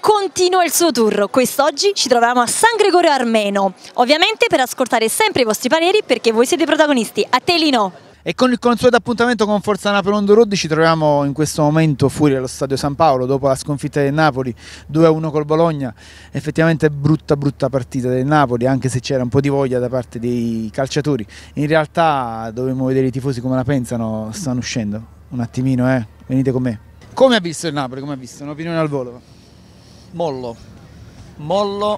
continua il suo tour. Quest'oggi ci troviamo a San Gregorio Armeno, ovviamente per ascoltare sempre i vostri pareri perché voi siete i protagonisti. A te Lino! E con il consueto appuntamento con Forza Napoli on the road ci troviamo in questo momento fuori allo Stadio San Paolo dopo la sconfitta del Napoli 2-1 col Bologna. Effettivamente brutta partita del Napoli, anche se c'era un po' di voglia da parte dei calciatori. In realtà dovremmo vedere i tifosi come la pensano, stanno uscendo un attimino, venite con me. Come ha visto il Napoli? Come ha visto? Un'opinione al volo? Mollo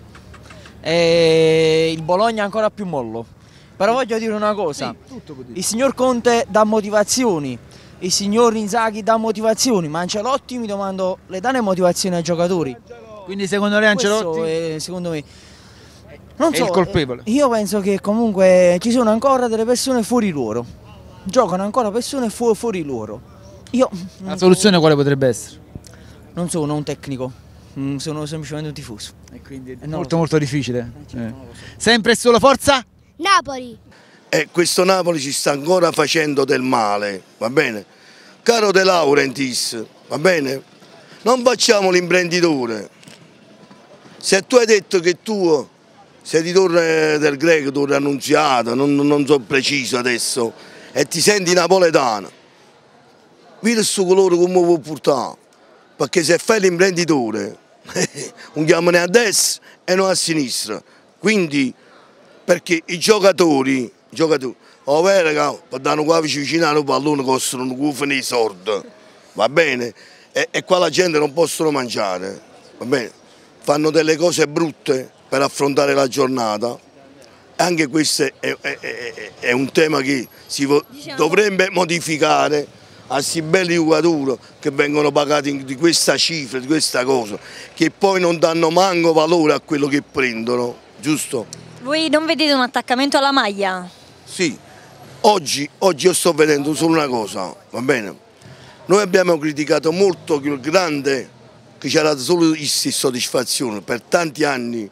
e il Bologna ancora più mollo. Però voglio dire una cosa, il signor Conte dà motivazioni, il signor Inzaghi dà motivazioni, ma Ancelotti mi domando, le dà le motivazioni ai giocatori? Quindi secondo lei Ancelotti è, secondo me, non è so, il colpevole? Io penso che comunque ci sono ancora delle persone fuori loro, giocano ancora persone fuori loro. La soluzione quale potrebbe essere? Non sono un tecnico, sono semplicemente un tifoso. E quindi è molto difficile. Sempre e solo Forza Napoli! Questo Napoli ci sta ancora facendo del male, va bene? Caro De Laurentiis, va bene? Non facciamo l'imprenditore. Se tu hai detto che tu sei di Torre del Greco, Torre Annunziata, non so preciso adesso, e ti senti napoletano, vedi questo colore come può portare, perché se fai l'imprenditore non chiamano a destra e non a sinistra, quindi perché i giocatori, ovvero per dare qua vicino al pallone costano un gufo nei soldi, va bene? E qua la gente non possono mangiare, va bene? Fanno delle cose brutte per affrontare la giornata. Anche questo è un tema che dovrebbe modificare a questi belli giocatori che vengono pagati di questa cifra, di questa cosa, che poi non danno manco valore a quello che prendono, giusto? Voi non vedete un attaccamento alla maglia? Sì, oggi io sto vedendo solo una cosa, va bene? Noi abbiamo criticato molto il grande che ci ha dato solo soddisfazione per tanti anni.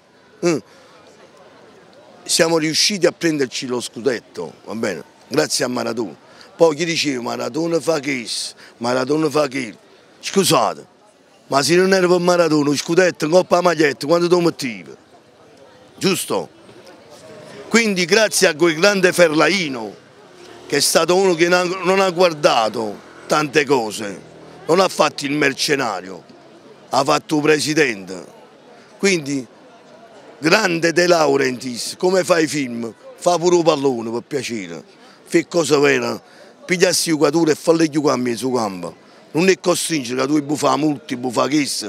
Siamo riusciti a prenderci lo scudetto, va bene? Grazie a Maradona. Poi chi diceva Maradona fa questo, Maradona fa quello. Scusate, ma se non era per Maradona, lo scudetto, in coppa la maglietta, quando lo mettevi? Giusto? Quindi grazie a quel grande Ferlaino, che è stato uno che non ha guardato tante cose, non ha fatto il mercenario, ha fatto il presidente. Quindi grande De Laurentiis, come fai i film? Fa pure un pallone per piacere, fai cosa vera, pigliassi i giocatori e falli qua a mezzo campo. Non è costringere che tu buffa multi, buffa questo.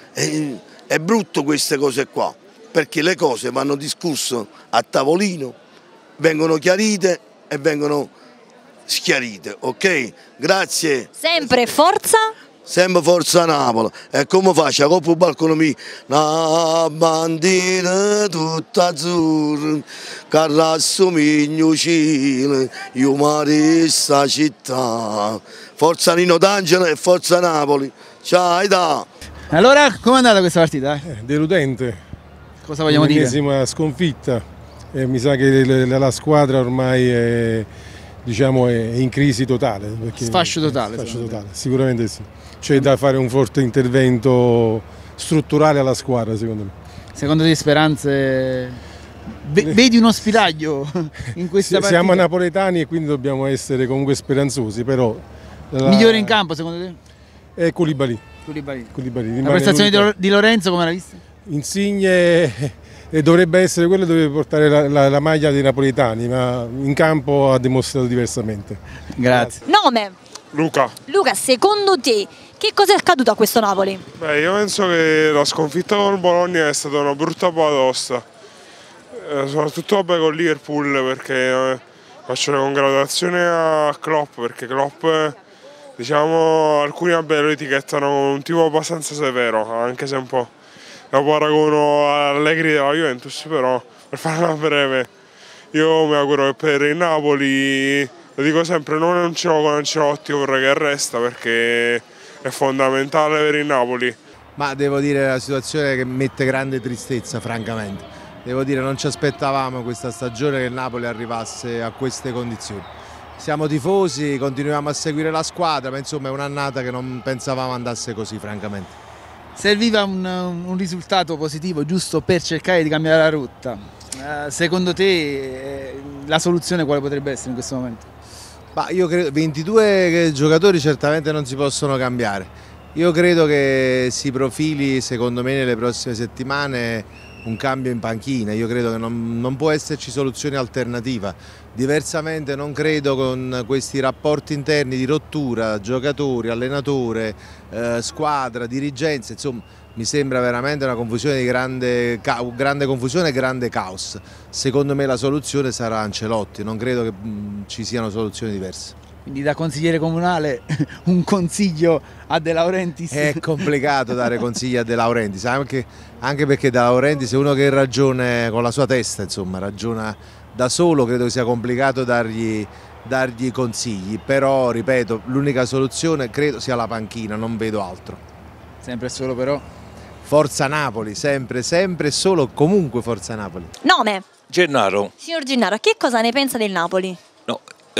È brutto queste cose qua, perché le cose vanno discusse a tavolino, vengono chiarite e vengono schiarite, ok? Grazie. Sempre Forza? Sempre Forza Napoli. E come faccio? La Coppa Balcone mia, una bandiera tutta azzurra, carrasso migno cielo, io mare sta città. Forza Nino D'Angelo e Forza Napoli. Ciao, da. Allora, com'è andata questa partita? Deludente. Cosa vogliamo dire? L'ennesima sconfitta. Mi sa che la squadra ormai è in crisi totale. Sfascio totale. Sicuramente sì. C'è da fare un forte intervento strutturale alla squadra, secondo me. Secondo te speranze? Vedi uno spiraglio in questa partita? Siamo napoletani e quindi dobbiamo essere comunque speranzosi, però... Migliore in campo secondo te? È Koulibaly. La prestazione di Lorenzo come l'ha vista? Insigne dovrebbe essere quello che dovrebbe portare la maglia dei napoletani, ma in campo ha dimostrato diversamente. Grazie. Nome? Luca. Luca, secondo te che cosa è accaduto a questo Napoli? Beh, io penso che la sconfitta con il Bologna è stata una brutta batosta, soprattutto con Liverpool, perché faccio le congratulazioni a Klopp, perché Klopp, diciamo, alcuni lo etichettano come un tipo abbastanza severo, anche se un po' lo paragono all'Allegri della Juventus, però per farla breve io mi auguro che per il Napoli, lo dico sempre, non ce l'ho con Ancelotti, vorrei che resta perché è fondamentale per il Napoli. Ma devo dire la situazione che mette grande tristezza, francamente. Devo dire non ci aspettavamo questa stagione che il Napoli arrivasse a queste condizioni. Siamo tifosi, continuiamo a seguire la squadra, ma insomma è un'annata che non pensavamo andasse così, francamente. Serviva un risultato positivo, giusto, per cercare di cambiare la rotta. Secondo te la soluzione quale potrebbe essere in questo momento? Ma io credo 22 giocatori certamente non si possono cambiare. Io credo che si profili, secondo me, nelle prossime settimane un cambio in panchina. Io credo che non può esserci soluzione alternativa. Diversamente non credo, con questi rapporti interni di rottura, giocatori, allenatore, squadra, dirigenza, insomma, mi sembra veramente una confusione di grande confusione e grande caos. Secondo me la soluzione sarà Ancelotti, non credo che ci siano soluzioni diverse. Quindi da consigliere comunale un consiglio a De Laurentiis? È complicato dare consigli a De Laurentiis, anche perché De Laurentiis è uno che ragiona con la sua testa, insomma, ragiona da solo, credo che sia complicato dargli consigli, però ripeto, l'unica soluzione credo sia la panchina, non vedo altro. Sempre e solo però? Forza Napoli, sempre, sempre e solo, comunque Forza Napoli. Nome? Gennaro. Signor Gennaro, che cosa ne pensa del Napoli? No,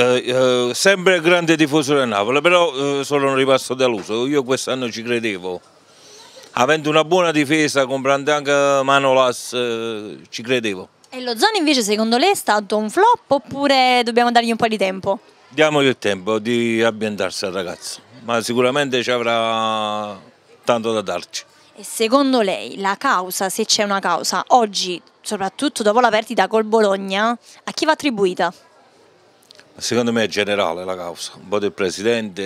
sempre grande tifoso del Napoli, però sono rimasto deluso. Io quest'anno ci credevo. Avendo una buona difesa, comprando anche Manolas, ci credevo. E Lozano invece secondo lei è stato un flop oppure dobbiamo dargli un po' di tempo? Diamogli il tempo di ambientarsi al ragazzo, ma sicuramente ci avrà tanto da darci. E secondo lei la causa, se c'è una causa, oggi, soprattutto dopo la partita col Bologna, a chi va attribuita? Secondo me è generale la causa, un po' del presidente,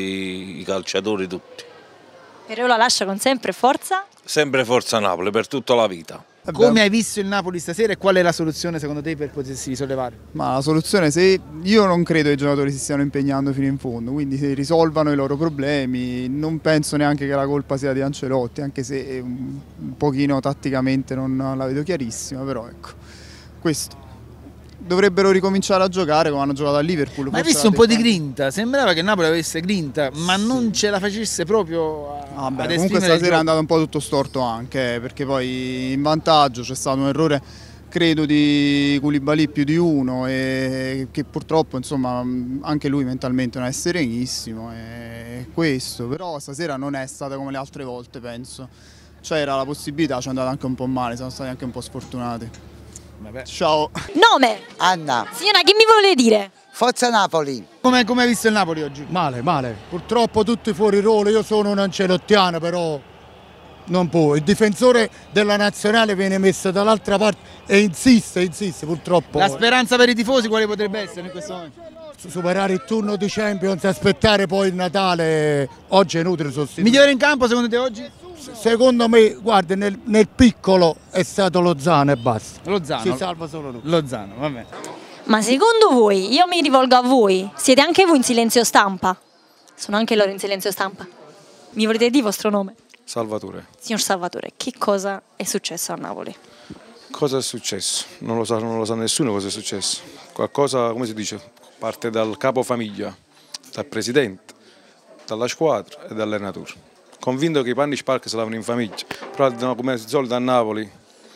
i calciatori tutti. Però la lascia con sempre forza? Sempre Forza Napoli per tutta la vita. Come hai visto il Napoli stasera e qual è la soluzione secondo te per potersi risollevare? Ma la soluzione, se io non credo che i giocatori si stiano impegnando fino in fondo, quindi se risolvano i loro problemi, non penso neanche che la colpa sia di Ancelotti, anche se un pochino tatticamente non la vedo chiarissima, però ecco, questo. Dovrebbero ricominciare a giocare come hanno giocato a Liverpool. Ma hai visto un po' di grinta? Sembrava che il Napoli avesse grinta, ma non ce la facesse proprio ad comunque esprimere stasera è andato un po' tutto storto anche, perché poi in vantaggio c'è stato un errore, credo, di Koulibaly più di uno, e che purtroppo insomma anche lui mentalmente non è serenissimo, e questo, però stasera non è stata come le altre volte, penso. C'era la possibilità, ci è andata anche un po' male, siamo stati anche un po' sfortunati. Vabbè. Ciao. Nome? Anna. Signora, che mi vuole dire? Forza Napoli. Come hai visto il Napoli oggi? Male, male. Purtroppo tutti fuori ruolo, io sono un ancelottiano, però non può. Il difensore della nazionale viene messo dall'altra parte e insiste, purtroppo. La speranza per i tifosi quale potrebbe essere in questo momento? Superare il turno di Champions, aspettare poi il Natale, oggi è inutile sostituire. Migliore in campo secondo te oggi? Secondo me, guarda, nel piccolo è stato Lozano e basta. Lozano. Si salva solo lui. Lozano, vabbè. Ma secondo voi, io mi rivolgo a voi, siete anche voi in silenzio stampa? Sono anche loro in silenzio stampa. Mi volete dire il vostro nome? Salvatore. Signor Salvatore, che cosa è successo a Napoli? Cosa è successo? Non lo sa nessuno cosa è successo. Qualcosa, come si dice, parte dal capofamiglia, dal presidente, dalla squadra e dall'allenatore. Convinto che i panni sporchi si lavano in famiglia, però come al solito a Napoli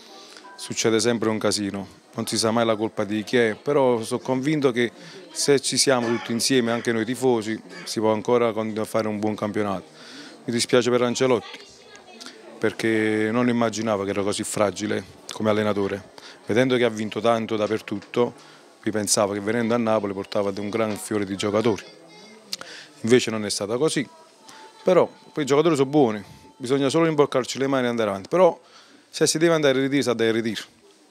succede sempre un casino, non si sa mai la colpa di chi è, però sono convinto che se ci siamo tutti insieme, anche noi tifosi, si può ancora continuare a fare un buon campionato. Mi dispiace per Ancelotti, perché non immaginavo che era così fragile come allenatore. Vedendo che ha vinto tanto dappertutto, mi pensavo che venendo a Napoli portava un gran fiore di giocatori. Invece non è stata così. Però poi i giocatori sono buoni, bisogna solo imboccarci le mani e andare avanti. Però se si deve andare a ritiro, si deve ritiro.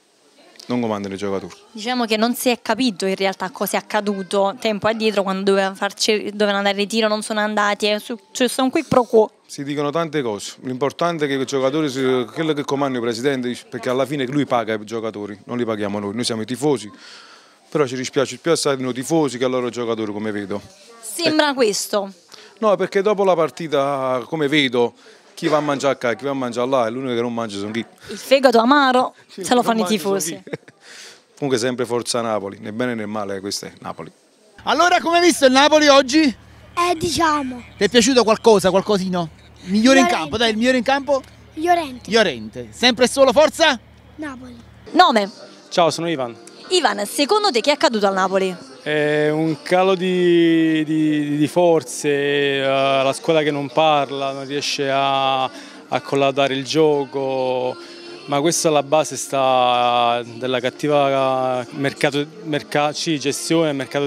Non comandano i giocatori. Diciamo che non si è capito in realtà cosa è accaduto tempo addietro quando dovevano andare a ritiro, non sono andati, cioè sono qui pro quo. Si dicono tante cose, l'importante è che i giocatori, quello che comandano i presidenti, perché alla fine lui paga i giocatori, non li paghiamo noi siamo i tifosi. Però ci dispiace più assai noi tifosi che a loro giocatori, come vedo. Sembra questo. No, perché dopo la partita, come vedo, chi va a mangiare qua, chi va a mangiare là, e l'unico che non mangia sono chi. Il fegato amaro se lo fanno i tifosi. Comunque sempre Forza Napoli, né bene né male, questo è Napoli. Allora, come hai visto il Napoli oggi? Diciamo. Ti è piaciuto qualcosino? Migliore in campo, dai, il migliore in campo? Llorente. Sempre e solo Forza? Napoli. Nome? Ciao, sono Ivan. Ivan, secondo te che è accaduto al Napoli? Un calo di forze, la squadra che non parla, non riesce a a collaudare il gioco, ma questa è la base della cattiva gestione del mercato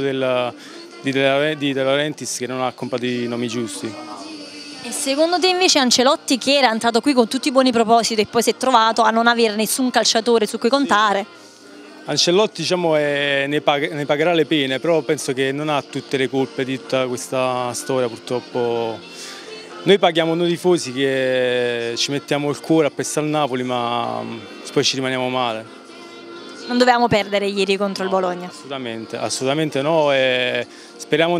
di De Laurentiis, che non ha comprato i nomi giusti. E secondo te invece Ancelotti, che era entrato qui con tutti i buoni propositi e poi si è trovato a non avere nessun calciatore su cui contare? Ancelotti ne pagherà le pene, però penso che non ha tutte le colpe di tutta questa storia, purtroppo. Noi paghiamo noi tifosi che ci mettiamo il cuore a pensare al Napoli, ma poi ci rimaniamo male. Non dovevamo perdere ieri contro il Bologna? Assolutamente no, e speriamo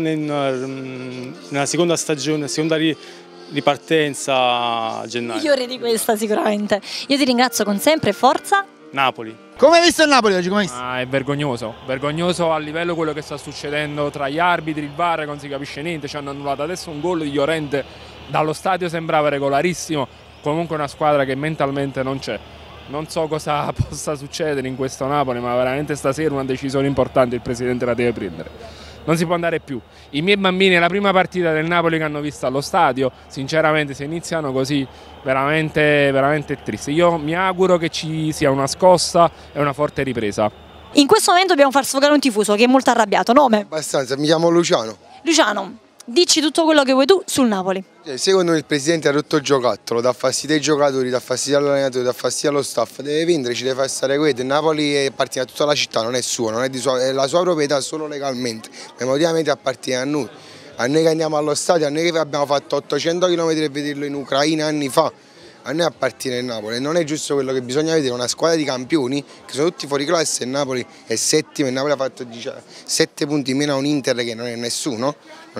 nella seconda stagione, seconda ripartenza a gennaio. Migliore di questa sicuramente. Io ti ringrazio con sempre, forza Napoli. Come hai visto il Napoli oggi? È vergognoso a livello quello che sta succedendo tra gli arbitri, il VAR, non si capisce niente, ci hanno annullato adesso un gol di Llorente, dallo stadio sembrava regolarissimo, comunque una squadra che mentalmente non c'è. Non so cosa possa succedere in questo Napoli, ma veramente stasera una decisione importante il presidente la deve prendere. Non si può andare più. I miei bambini, la prima partita del Napoli che hanno visto allo stadio, sinceramente se iniziano così, veramente triste. Io mi auguro che ci sia una scossa e una forte ripresa. In questo momento dobbiamo far sfogare un tifoso che è molto arrabbiato. Nome? Abbastanza, mi chiamo Luciano. Luciano, dici tutto quello che vuoi tu sul Napoli. Secondo me il presidente ha rotto il giocattolo, dà fastidio ai giocatori, dà fastidio all'allenatore, dà fastidio allo staff, deve vendere, ci deve far stare quello. Il Napoli appartiene a tutta la città, non è suo, non è di sua, è la sua proprietà solo legalmente, ma emotivamente appartiene a noi. A noi che andiamo allo stadio, a noi che abbiamo fatto 800 km e vederlo in Ucraina anni fa, a noi appartiene il Napoli. Non è giusto quello che bisogna vedere, una squadra di campioni che sono tutti fuori classe, il Napoli è settimo, il Napoli ha fatto 7 punti in meno a un Inter che non è nessuno,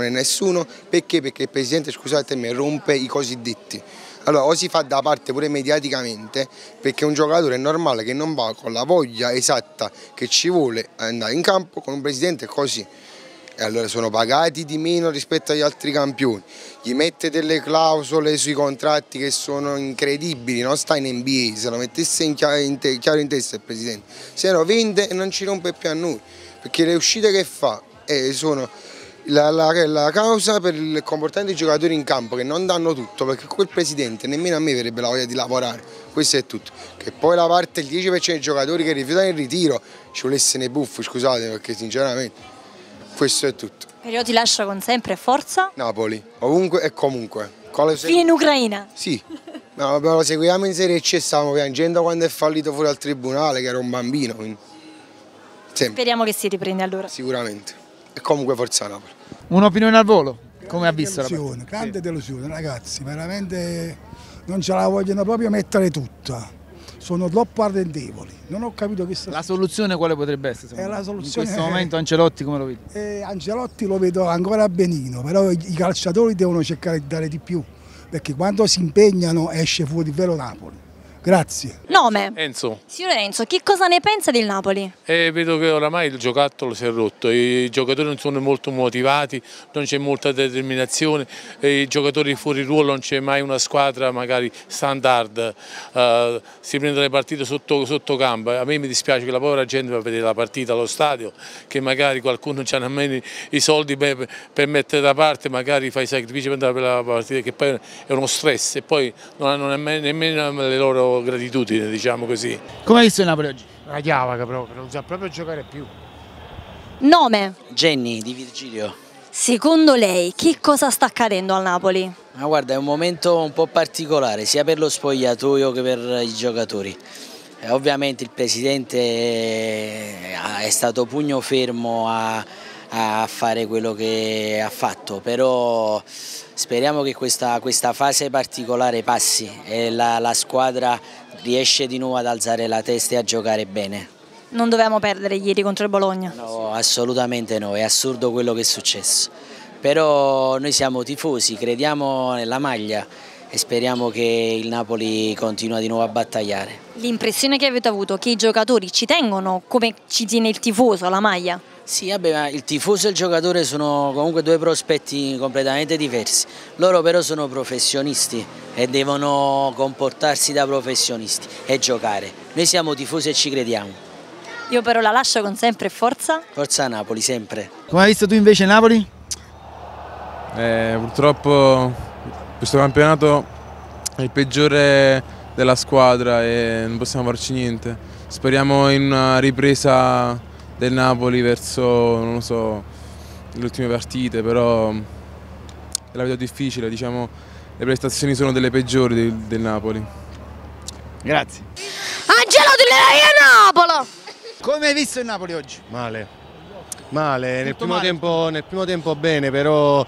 perché? Perché il presidente, scusate, mi rompe i cosiddetti. Allora o si fa da parte pure mediaticamente, perché un giocatore è normale che non va con la voglia esatta che ci vuole andare in campo con un presidente così. E allora sono pagati di meno rispetto agli altri campioni, gli mette delle clausole sui contratti che sono incredibili, non sta in NBA, se lo mettesse chiaro in testa il presidente, se no vende e non ci rompe più a noi, perché le uscite che fa sono la causa per il comportamento dei giocatori in campo, che non danno tutto, perché quel presidente nemmeno a me verrebbe la voglia di lavorare, questo è tutto. Che poi la parte, il 10% dei giocatori che rifiutano il ritiro ci volesse nei buffi, scusate, perché sinceramente questo è tutto. Per io ti lascio con sempre, forza Napoli, ovunque e comunque. Fino in Ucraina? Sì, no, lo seguiamo in Serie C e stavamo piangendo quando è fallito fuori al tribunale, che era un bambino. Quindi. Speriamo che si riprenda allora. Sicuramente. E comunque forza Napoli. Un'opinione al volo? Come ha visto la partita? Grande delusione, ragazzi, veramente non ce la vogliono proprio mettere tutta. Sono troppo ardentevoli, non ho capito che sta. La soluzione quale potrebbe essere? La soluzione in questo momento Ancelotti come lo vedi? Ancelotti lo vedo ancora benino, però i calciatori devono cercare di dare di più, perché quando si impegnano esce fuori il vero Napoli. Grazie. Nome? Enzo. Signor Enzo, che cosa ne pensa del Napoli? Vedo che oramai il giocattolo si è rotto, i giocatori non sono molto motivati, non c'è molta determinazione, i giocatori fuori ruolo, non c'è mai una squadra magari standard, si prendono le partite sotto campo. A me mi dispiace che la povera gente va a vedere la partita allo stadio, che magari qualcuno non ha nemmeno i soldi per mettere da parte, magari fa i sacrifici per andare per la partita, che poi è uno stress e poi non hanno nemmeno le loro gratitudine, diciamo così. Come hai visto il Napoli oggi? Una chiavaca proprio, non sa proprio giocare più. Nome? Jenny di Virgilio. Secondo lei che cosa sta accadendo al Napoli? Ma guarda, è un momento un po' particolare sia per lo spogliatoio che per i giocatori. Ovviamente il presidente è stato pugno fermo a fare quello che ha fatto, però speriamo che questa fase particolare passi e la squadra riesce di nuovo ad alzare la testa e a giocare bene. Non dovevamo perdere ieri contro il Bologna? No, assolutamente no, è assurdo quello che è successo. Però noi siamo tifosi, crediamo nella maglia e speriamo che il Napoli continua di nuovo a battagliare. L'impressione che avete avuto che i giocatori ci tengono come ci tiene il tifoso alla maglia? Sì, vabbè, ma il tifoso e il giocatore sono comunque due prospetti completamente diversi. Loro però sono professionisti e devono comportarsi da professionisti e giocare. Noi siamo tifosi e ci crediamo. Io però la lascio con sempre forza. Forza Napoli, sempre. Come hai visto tu invece Napoli? Purtroppo questo campionato il peggiore della squadra e non possiamo farci niente. Speriamo in una ripresa del Napoli verso, non lo so, le ultime partite, però la vedo difficile, diciamo, le prestazioni sono delle peggiori del Napoli. Grazie. Angelo Di Lei a Napoli! Come hai visto il Napoli oggi? Male. Nel primo male. tempo bene, però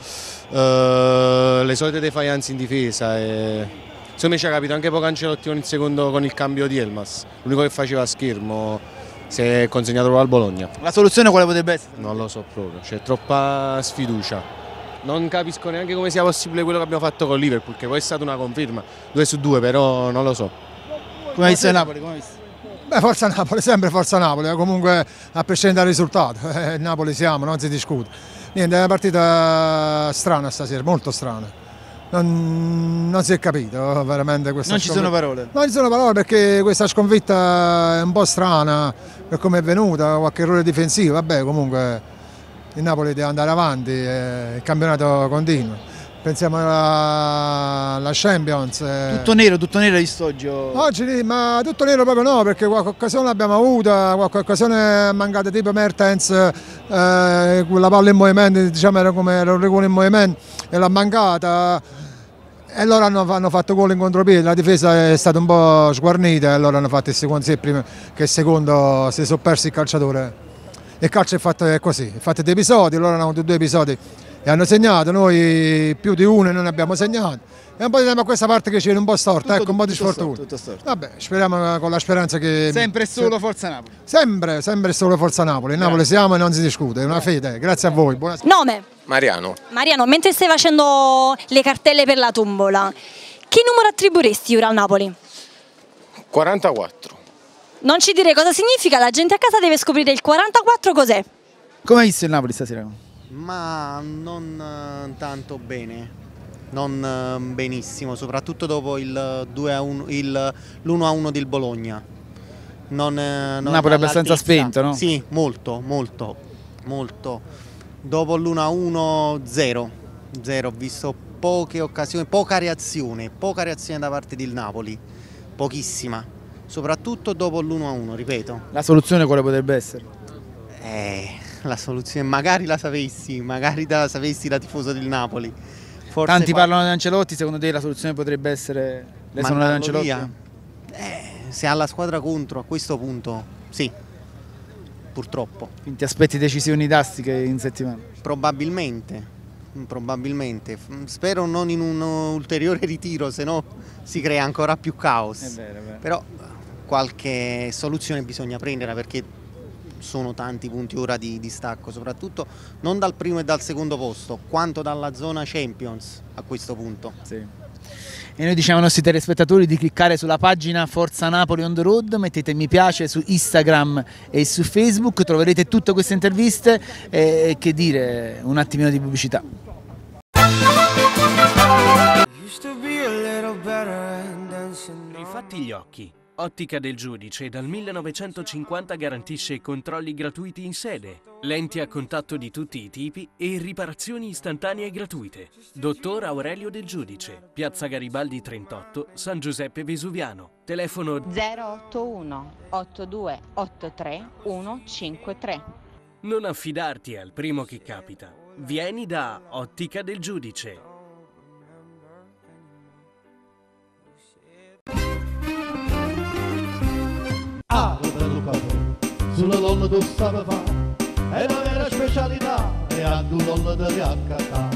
le solite defianze in difesa. Secondo me ci ha capito anche poco Ancelotti con il secondo, con il cambio di Elmas, l'unico che faceva schermo, si è consegnato al Bologna. La soluzione quale potrebbe essere? Non lo so proprio, c'è troppa sfiducia. Non capisco neanche come sia possibile quello che abbiamo fatto con Liverpool, che poi è stata una conferma, 2-2, però non lo so. Come hai visto il Napoli? Come hai visto? Beh, forza Napoli, sempre forza Napoli, comunque a prescindere dal risultato, Napoli siamo, non si discute. Niente, è una partita strana stasera, molto strana. Non si è capito veramente questa sconfitta. Non ci sono parole? Non ci sono parole perché questa sconfitta è un po' strana per come è venuta, qualche errore difensivo, vabbè comunque il Napoli deve andare avanti, il campionato continua. Pensiamo alla Champions. Tutto nero hai visto oggi? Oggi, ma tutto nero proprio no, perché qualche occasione l'abbiamo avuta, qualche occasione è mancata, tipo Mertens, la palla in movimento, diciamo era come era un regolo in movimento e l'ha mancata. E loro hanno fatto gol in contropiede, la difesa è stata un po' sguarnita e loro hanno fatto il secondo, sia prima che il secondo si sono persi il calciatore. Il calcio è così, è fatto dei episodi, loro hanno avuto 2 episodi e hanno segnato, noi più di uno e non abbiamo segnato. E un po' a questa parte che c'è un po' storta, ecco, un po' di sfortuna. Vabbè, speriamo con la speranza che... Sempre solo Forza Napoli. Sempre solo Forza Napoli. Napoli siamo e non si discute, è una fede. Grazie a voi. Buonasera. Nome? Mariano. Mariano, mentre stai facendo le cartelle per la tombola, che numero attribuiresti ora al Napoli? 44. Non ci dire cosa significa, la gente a casa deve scoprire il 44 cos'è. Come hai visto il Napoli stasera? Ma non tanto bene, non benissimo, soprattutto dopo il 1-1 del Bologna. Napoli è abbastanza spento, no? Sì, molto. Dopo l'1-1 0, ho visto poche occasioni, poca reazione da parte del Napoli, pochissima, soprattutto dopo l'1-1, ripeto. La soluzione quale potrebbe essere? La soluzione, magari la sapessi da tifoso del Napoli. Forse tanti parlano di Ancelotti, secondo te la soluzione potrebbe essere l'esonero di Ancelotti? Via. Se ha la squadra contro a questo punto, sì, purtroppo. Quindi ti aspetti decisioni drastiche in settimana? Probabilmente. Spero non in un ulteriore ritiro, se no si crea ancora più caos. È vero. Però qualche soluzione bisogna prendere perché sono tanti punti ora di distacco, soprattutto non dal primo e dal secondo posto, quanto dalla zona Champions a questo punto. Sì. E noi diciamo ai nostri telespettatori di cliccare sulla pagina Forza Napoli on the road, mettete mi piace su Instagram e su Facebook, troverete tutte queste interviste e che dire, un attimino di pubblicità. Rifatti gli occhi. Ottica del Giudice dal 1950 garantisce controlli gratuiti in sede, lenti a contatto di tutti i tipi e riparazioni istantanee gratuite. Dottor Aurelio Del Giudice, Piazza Garibaldi 38, San Giuseppe Vesuviano. Telefono 081 8283 153. Non affidarti al primo che capita. Vieni da Ottica del Giudice. Sulla donna tu stavi fa, è una vera specialità, e a due donne te li accattà.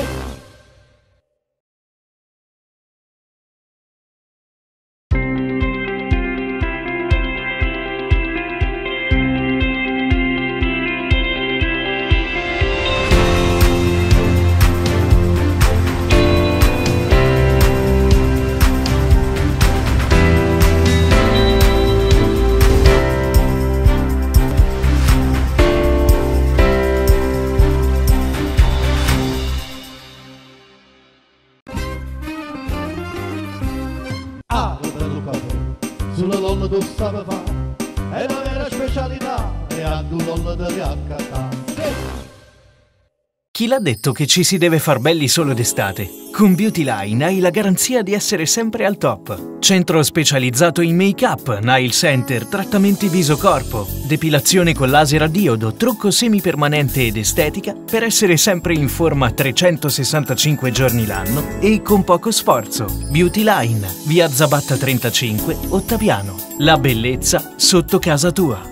Sulla donna tu stavi fa, è una vera specialità, e a due donne te li accattà. Chi l'ha detto che ci si deve far belli solo d'estate? Con Beauty Line hai la garanzia di essere sempre al top. Centro specializzato in make-up, nail center, trattamenti viso-corpo, depilazione con laser a diodo, trucco semipermanente ed estetica per essere sempre in forma 365 giorni l'anno e con poco sforzo. Beauty Line, via Zabatta 35, Ottaviano. La bellezza sotto casa tua.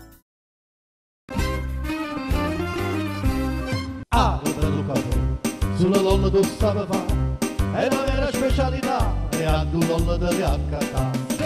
Sulla donna tu sape fa, è la vera specialità, e a tu donna te riaccatta.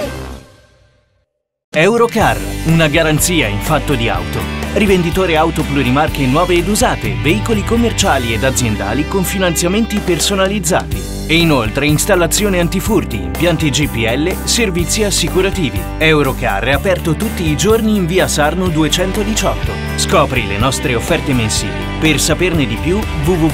Eurocar, una garanzia in fatto di auto. Rivenditore auto plurimarche nuove ed usate, veicoli commerciali ed aziendali con finanziamenti personalizzati. E inoltre installazione antifurti, impianti GPL, servizi assicurativi. Eurocar è aperto tutti i giorni in via Sarno 218. Scopri le nostre offerte mensili. Per saperne di più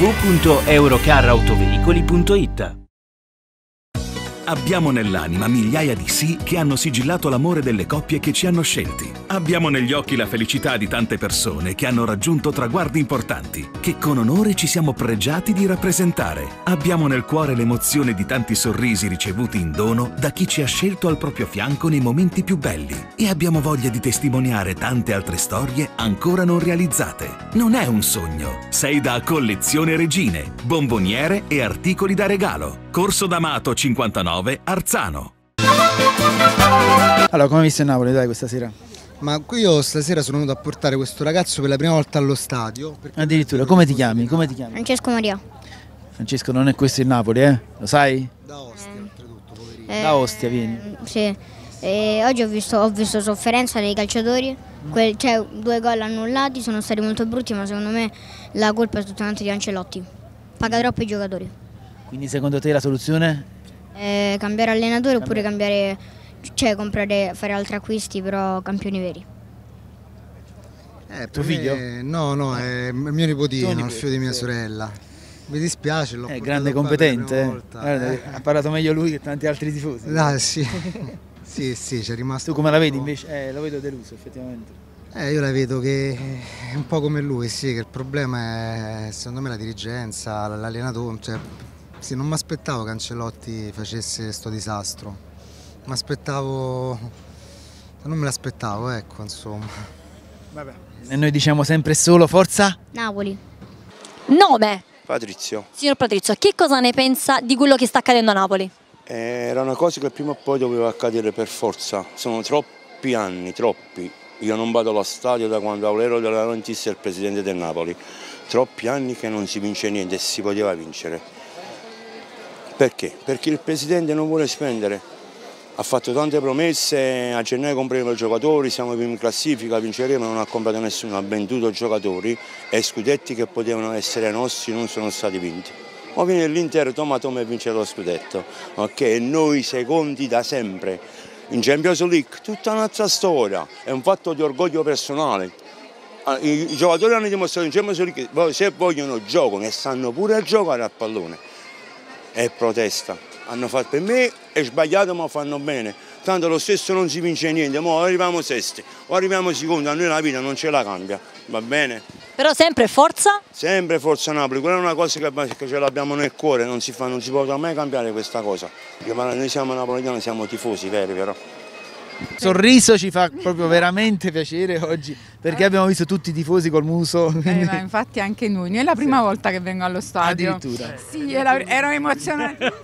www.eurocarautoveicoli.it. Abbiamo nell'anima migliaia di sì che hanno sigillato l'amore delle coppie che ci hanno scelti. Abbiamo negli occhi la felicità di tante persone che hanno raggiunto traguardi importanti, che con onore ci siamo pregiati di rappresentare. Abbiamo nel cuore l'emozione di tanti sorrisi ricevuti in dono da chi ci ha scelto al proprio fianco nei momenti più belli. E abbiamo voglia di testimoniare tante altre storie ancora non realizzate. Non è un sogno. Sei da Collezione Regine, bomboniere e articoli da regalo. Corso d'Amato 59, Arzano. Allora, come hai visto il Napoli, dai, questa sera? Ma qui io stasera sono venuto a portare questo ragazzo per la prima volta allo stadio. Addirittura, come ti chiami? Come ti chiami? Francesco Maria. Francesco, non è questo il Napoli, Lo sai? Da Ostia, oltretutto, poverino. Da Ostia, vieni. Sì. Oggi ho visto sofferenza dei calciatori, cioè 2 gol annullati, sono stati molto brutti, ma secondo me la colpa è tutta di Ancelotti. Paga troppo i giocatori. Quindi secondo te la soluzione? Cambiare allenatore oppure cambiare, cioè fare altri acquisti, però campioni veri. Tuo figlio? No, è mio nipotino, il figlio di mia sorella. Mi dispiace, l'ho portato grande competente. Ha parlato meglio lui che tanti altri tifosi. Sì. Sì, c'è rimasto. Tu come la vedi invece? Lo vedo deluso effettivamente. Io la vedo che è un po' come lui, sì, che il problema è secondo me la dirigenza, l'allenatore. Cioè, sì, non mi aspettavo che Ancelotti facesse sto disastro. Mi aspettavo. Non me l'aspettavo, ecco, insomma. Vabbè. E noi diciamo sempre solo forza? Napoli. Nome? Patrizio. Signor Patrizio, che cosa ne pensa di quello che sta accadendo a Napoli? Era una cosa che prima o poi doveva accadere per forza. Sono troppi anni, troppi. Io non vado allo stadio da quando Aurelio De Laurentiis è il presidente del Napoli. Troppi anni che non si vince niente e si poteva vincere. Perché? Perché il presidente non vuole spendere. Ha fatto tante promesse, a gennaio compreremo i giocatori, siamo in classifica, vinceremo, non ha comprato nessuno, ha venduto giocatori e scudetti che potevano essere nostri non sono stati vinti. Ora viene l'Inter, toma e vince lo scudetto. Ok, noi secondi da sempre. In Champions League tutta un'altra storia, è un fatto di orgoglio personale. I giocatori hanno dimostrato in Champions League che se vogliono giocano e sanno pure a giocare al pallone. E protesta. Hanno fatto, per me è sbagliato ma fanno bene. Tanto lo stesso non si vince niente, ora arriviamo sesti, o arriviamo secondi, a noi la vita non ce la cambia, va bene? Però sempre forza? Sempre forza Napoli, quella è una cosa che ce l'abbiamo nel cuore, non si potrà mai cambiare questa cosa. Noi siamo napoletani, siamo tifosi veri però. Sorriso ci fa proprio veramente piacere oggi perché abbiamo visto tutti i tifosi col muso. Ma infatti anche noi è la prima volta che vengo allo stadio. Addirittura. Sì, ero emozionata.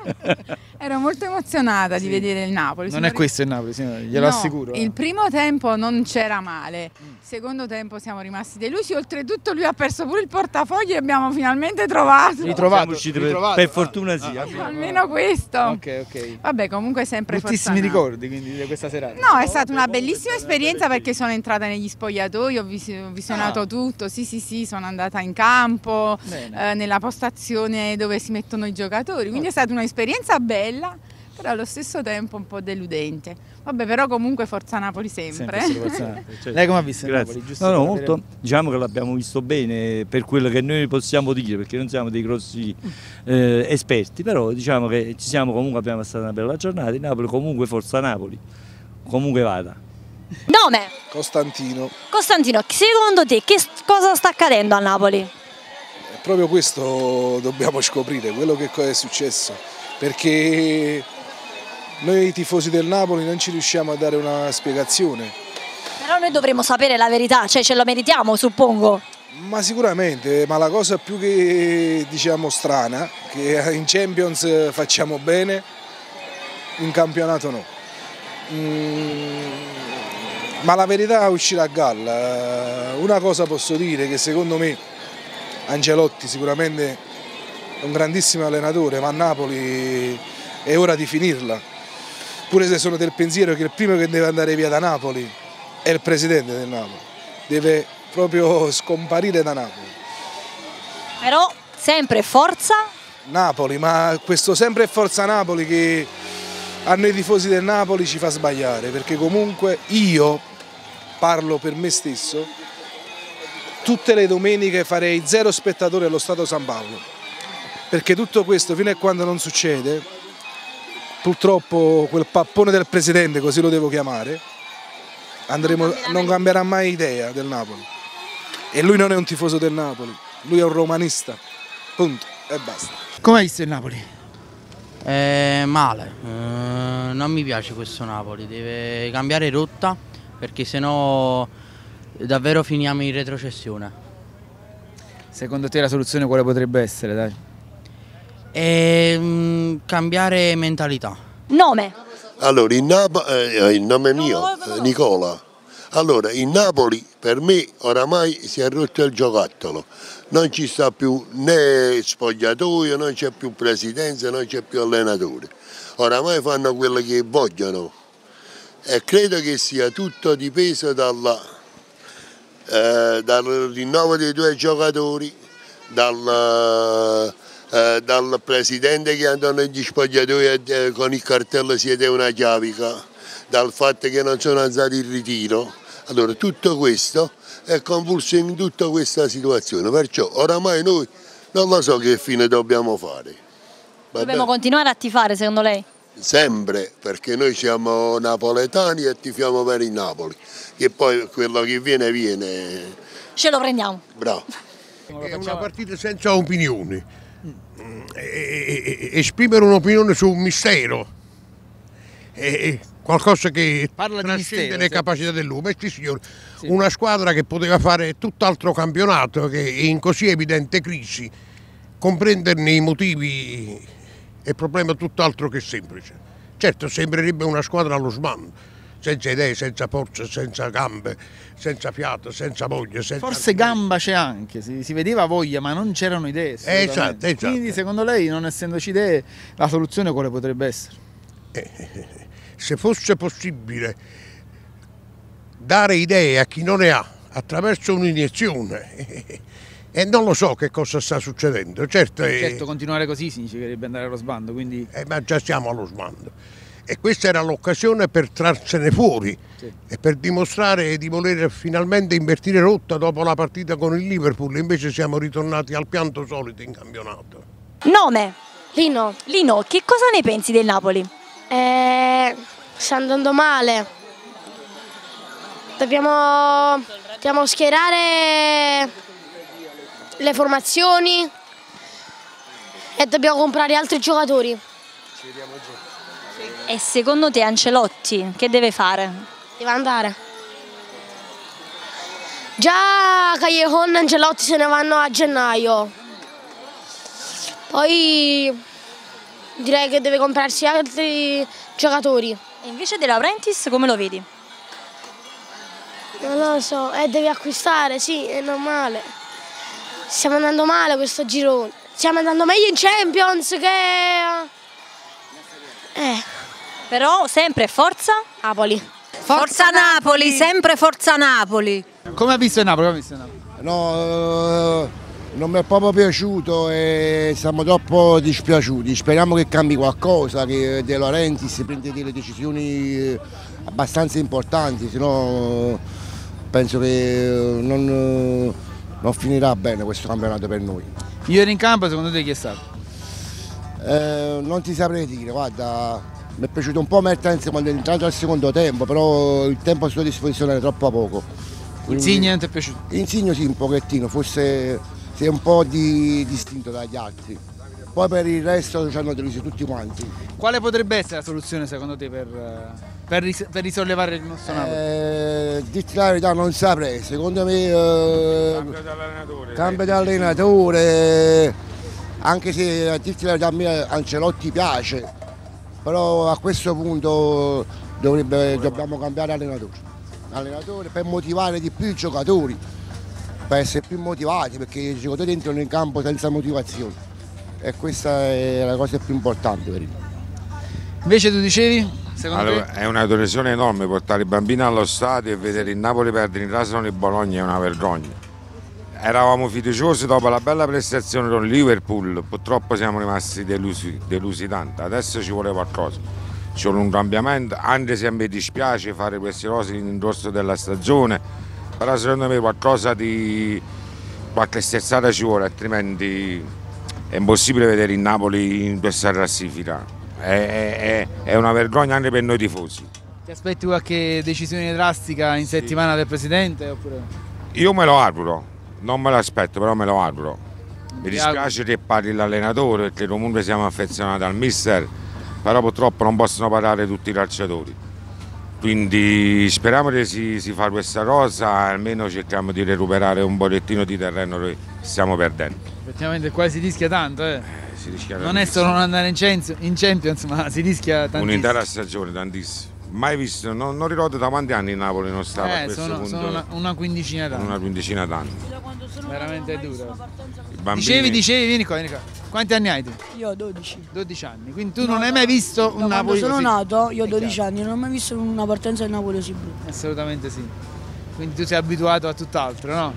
Ero molto emozionata di vedere il Napoli. Non è questo il Napoli, glielo assicuro. Il primo tempo non c'era male, secondo tempo siamo rimasti delusi, oltretutto lui ha perso pure il portafoglio e abbiamo finalmente trovato. Ritrovato. Per fortuna sì. Almeno questo. Ok. Vabbè, comunque sempre bruttissimi ricordi quindi di questa serata. No, è stata una bellissima esperienza perché sono entrata negli spogliatoi, ho visionato tutto, sì, sono andata in campo, nella postazione dove si mettono i giocatori, quindi è stata un'esperienza bella, però allo stesso tempo un po' deludente. Vabbè, però comunque forza Napoli sempre. Certo. Lei come ha visto il Napoli? Giusto no, molto, diciamo che l'abbiamo visto bene per quello che noi possiamo dire, perché non siamo dei grossi esperti, però diciamo che abbiamo passato una bella giornata, il Napoli comunque forza Napoli, comunque vada. Nome? Costantino. Costantino, secondo te che cosa sta accadendo a Napoli? proprio questo dobbiamo scoprire, quello che è successo, perché noi tifosi del Napoli non ci riusciamo a dare una spiegazione. Però noi dovremmo sapere la verità, cioè ce lo meritiamo, suppongo. Ma sicuramente, ma la cosa più che diciamo strana, che in Champions facciamo bene, in campionato no. Ma la verità uscirà a galla. Una cosa posso dire, che secondo me Ancelotti sicuramente è un grandissimo allenatore, ma a Napoli è ora di finirla. Pure se sono del pensiero che il primo che deve andare via da Napoli è il presidente del Napoli. Deve proprio scomparire da Napoli. Però sempre forza Napoli, ma questo sempre forza Napoli che a noi tifosi del Napoli ci fa sbagliare, perché comunque io parlo per me stesso, tutte le domeniche farei 0 spettatori allo Stadio San Paolo, perché tutto questo fino a quando non succede, purtroppo quel pappone del presidente, così lo devo chiamare, non cambierà mai idea del Napoli. E lui non è un tifoso del Napoli, lui è un romanista, punto, e basta. Come hai visto il Napoli? Male, non mi piace questo Napoli, deve cambiare rotta perché sennò davvero finiamo in retrocessione. Secondo te la soluzione quale potrebbe essere, dai? Cambiare mentalità. Nome? Allora, il nome mio, Nicola. Allora, in Napoli per me oramai si è rotto il giocattolo, non ci sta più né spogliatoio, non c'è più presidenza, non c'è più allenatore. Oramai fanno quello che vogliono e credo che sia tutto dipeso dal rinnovo dei 2 giocatori, dal presidente che andò negli spogliatoi con il cartello siete una chiavica, dal fatto che non sono andati in ritiro. Allora tutto questo è convulso in tutta questa situazione, perciò oramai noi non lo so che fine dobbiamo fare. Dobbiamo continuare a tifare, secondo lei? Sempre, perché noi siamo napoletani e tifiamo per il Napoli, che poi quello che viene viene. Ce lo prendiamo. Bravo. È una partita senza opinioni. Esprimere un'opinione su un mistero è qualcosa che trascende le capacità dell'uomo. Signore, sì. Una squadra che poteva fare tutt'altro campionato, che è in così evidente crisi, comprenderne i motivi è problema tutt'altro che semplice. Certo, sembrerebbe una squadra allo sbando, senza idee, senza forza, senza gambe, senza fiato, senza voglia. Forse gamba c'è anche, si vedeva voglia, ma non c'erano idee. Esatto. Quindi secondo lei, non essendoci idee, la soluzione quale potrebbe essere? Se fosse possibile dare idee a chi non ne ha attraverso un'iniezione, e non lo so che cosa sta succedendo. Certo, continuare così significherebbe andare allo sbando, quindi. Ma già siamo allo sbando. E questa era l'occasione per trarsene fuori, sì, e per dimostrare di voler finalmente invertire rotta dopo la partita con il Liverpool. Invece siamo ritornati al pianto solito in campionato. Nome? Lino. Lino, che cosa ne pensi del Napoli? Sta andando male. Dobbiamo schierare le formazioni e dobbiamo comprare altri giocatori. E secondo te Ancelotti che deve fare? Deve andare. Già Callejon e Ancelotti se ne vanno a gennaio. Poi direi che deve comprarsi altri giocatori. E invece De Laurentiis come lo vedi? Non lo so, devi acquistare, sì, è normale. Stiamo andando male questo girone. Stiamo andando meglio in Champions che. Però sempre forza Napoli. Forza Napoli, sempre forza Napoli. Come ha visto il Napoli? No, non mi è proprio piaciuto e siamo troppo dispiaciuti. Speriamo che cambi qualcosa, che De Laurentiis prenda delle decisioni abbastanza importanti, sennò penso che non finirà bene questo campionato per noi. Ieri in campo secondo te chi è stato? Non ti saprei dire, guarda. Mi è piaciuto un po' Mertens quando è entrato al secondo tempo, però il tempo a sua disposizione era troppo poco. Insigne non ti è piaciuto? Insigne sì, un pochettino, forse si è un po' distinto dagli altri. Poi per il resto ci hanno deluso tutti quanti. Quale potrebbe essere la soluzione secondo te per risollevare il nostro Napoli? Dirti la verità non saprei, secondo me cambio di allenatore, anche se a dirti la verità a me Ancelotti piace, però a questo punto dobbiamo cambiare allenatore per motivare di più i giocatori, per essere più motivati, perché i giocatori entrano in campo senza motivazione e questa è la cosa più importante per me. Invece tu dicevi? Allora, è una delusione enorme portare i bambini allo stadio e vedere il Napoli perdere in casa con il Bologna, è una vergogna. Eravamo fiduciosi dopo la bella prestazione con Liverpool, purtroppo siamo rimasti delusi tanto, adesso ci vuole qualcosa, ci vuole un cambiamento, anche se a me dispiace fare queste cose in corso della stagione, però secondo me qualche sterzata ci vuole, altrimenti è impossibile vedere il Napoli in questa classifica, è una vergogna anche per noi tifosi. Ti aspetti qualche decisione drastica in settimana del Presidente? Oppure? Io me lo auguro, non me lo aspetto, però me lo auguro. Mi dispiace che parli l'allenatore, perché comunque siamo affezionati al mister, però purtroppo non possono parlare tutti i calciatori. Quindi speriamo che si fa questa cosa, almeno cerchiamo di recuperare un pochettino di terreno che stiamo perdendo. Effettivamente qua si rischia tanto, si rischia non è solo non andare in Champions, ma si rischia tantissimo. Un'intera stagione, tantissimo. Mai visto, non ricordo da quanti anni il Napoli non stava a questo punto. Sono una quindicina d'anni. Una quindicina d'anni. Veramente è duro. Bambini... Dicevi, vieni qua. Quanti anni hai tu? Io ho 12. 12 anni, quindi tu non hai mai visto un Napoli Quando sono così? nato, io ho 12 anni, non ho mai visto una partenza del Napoli così brutta. Assolutamente sì. Quindi tu sei abituato a tutt'altro, no?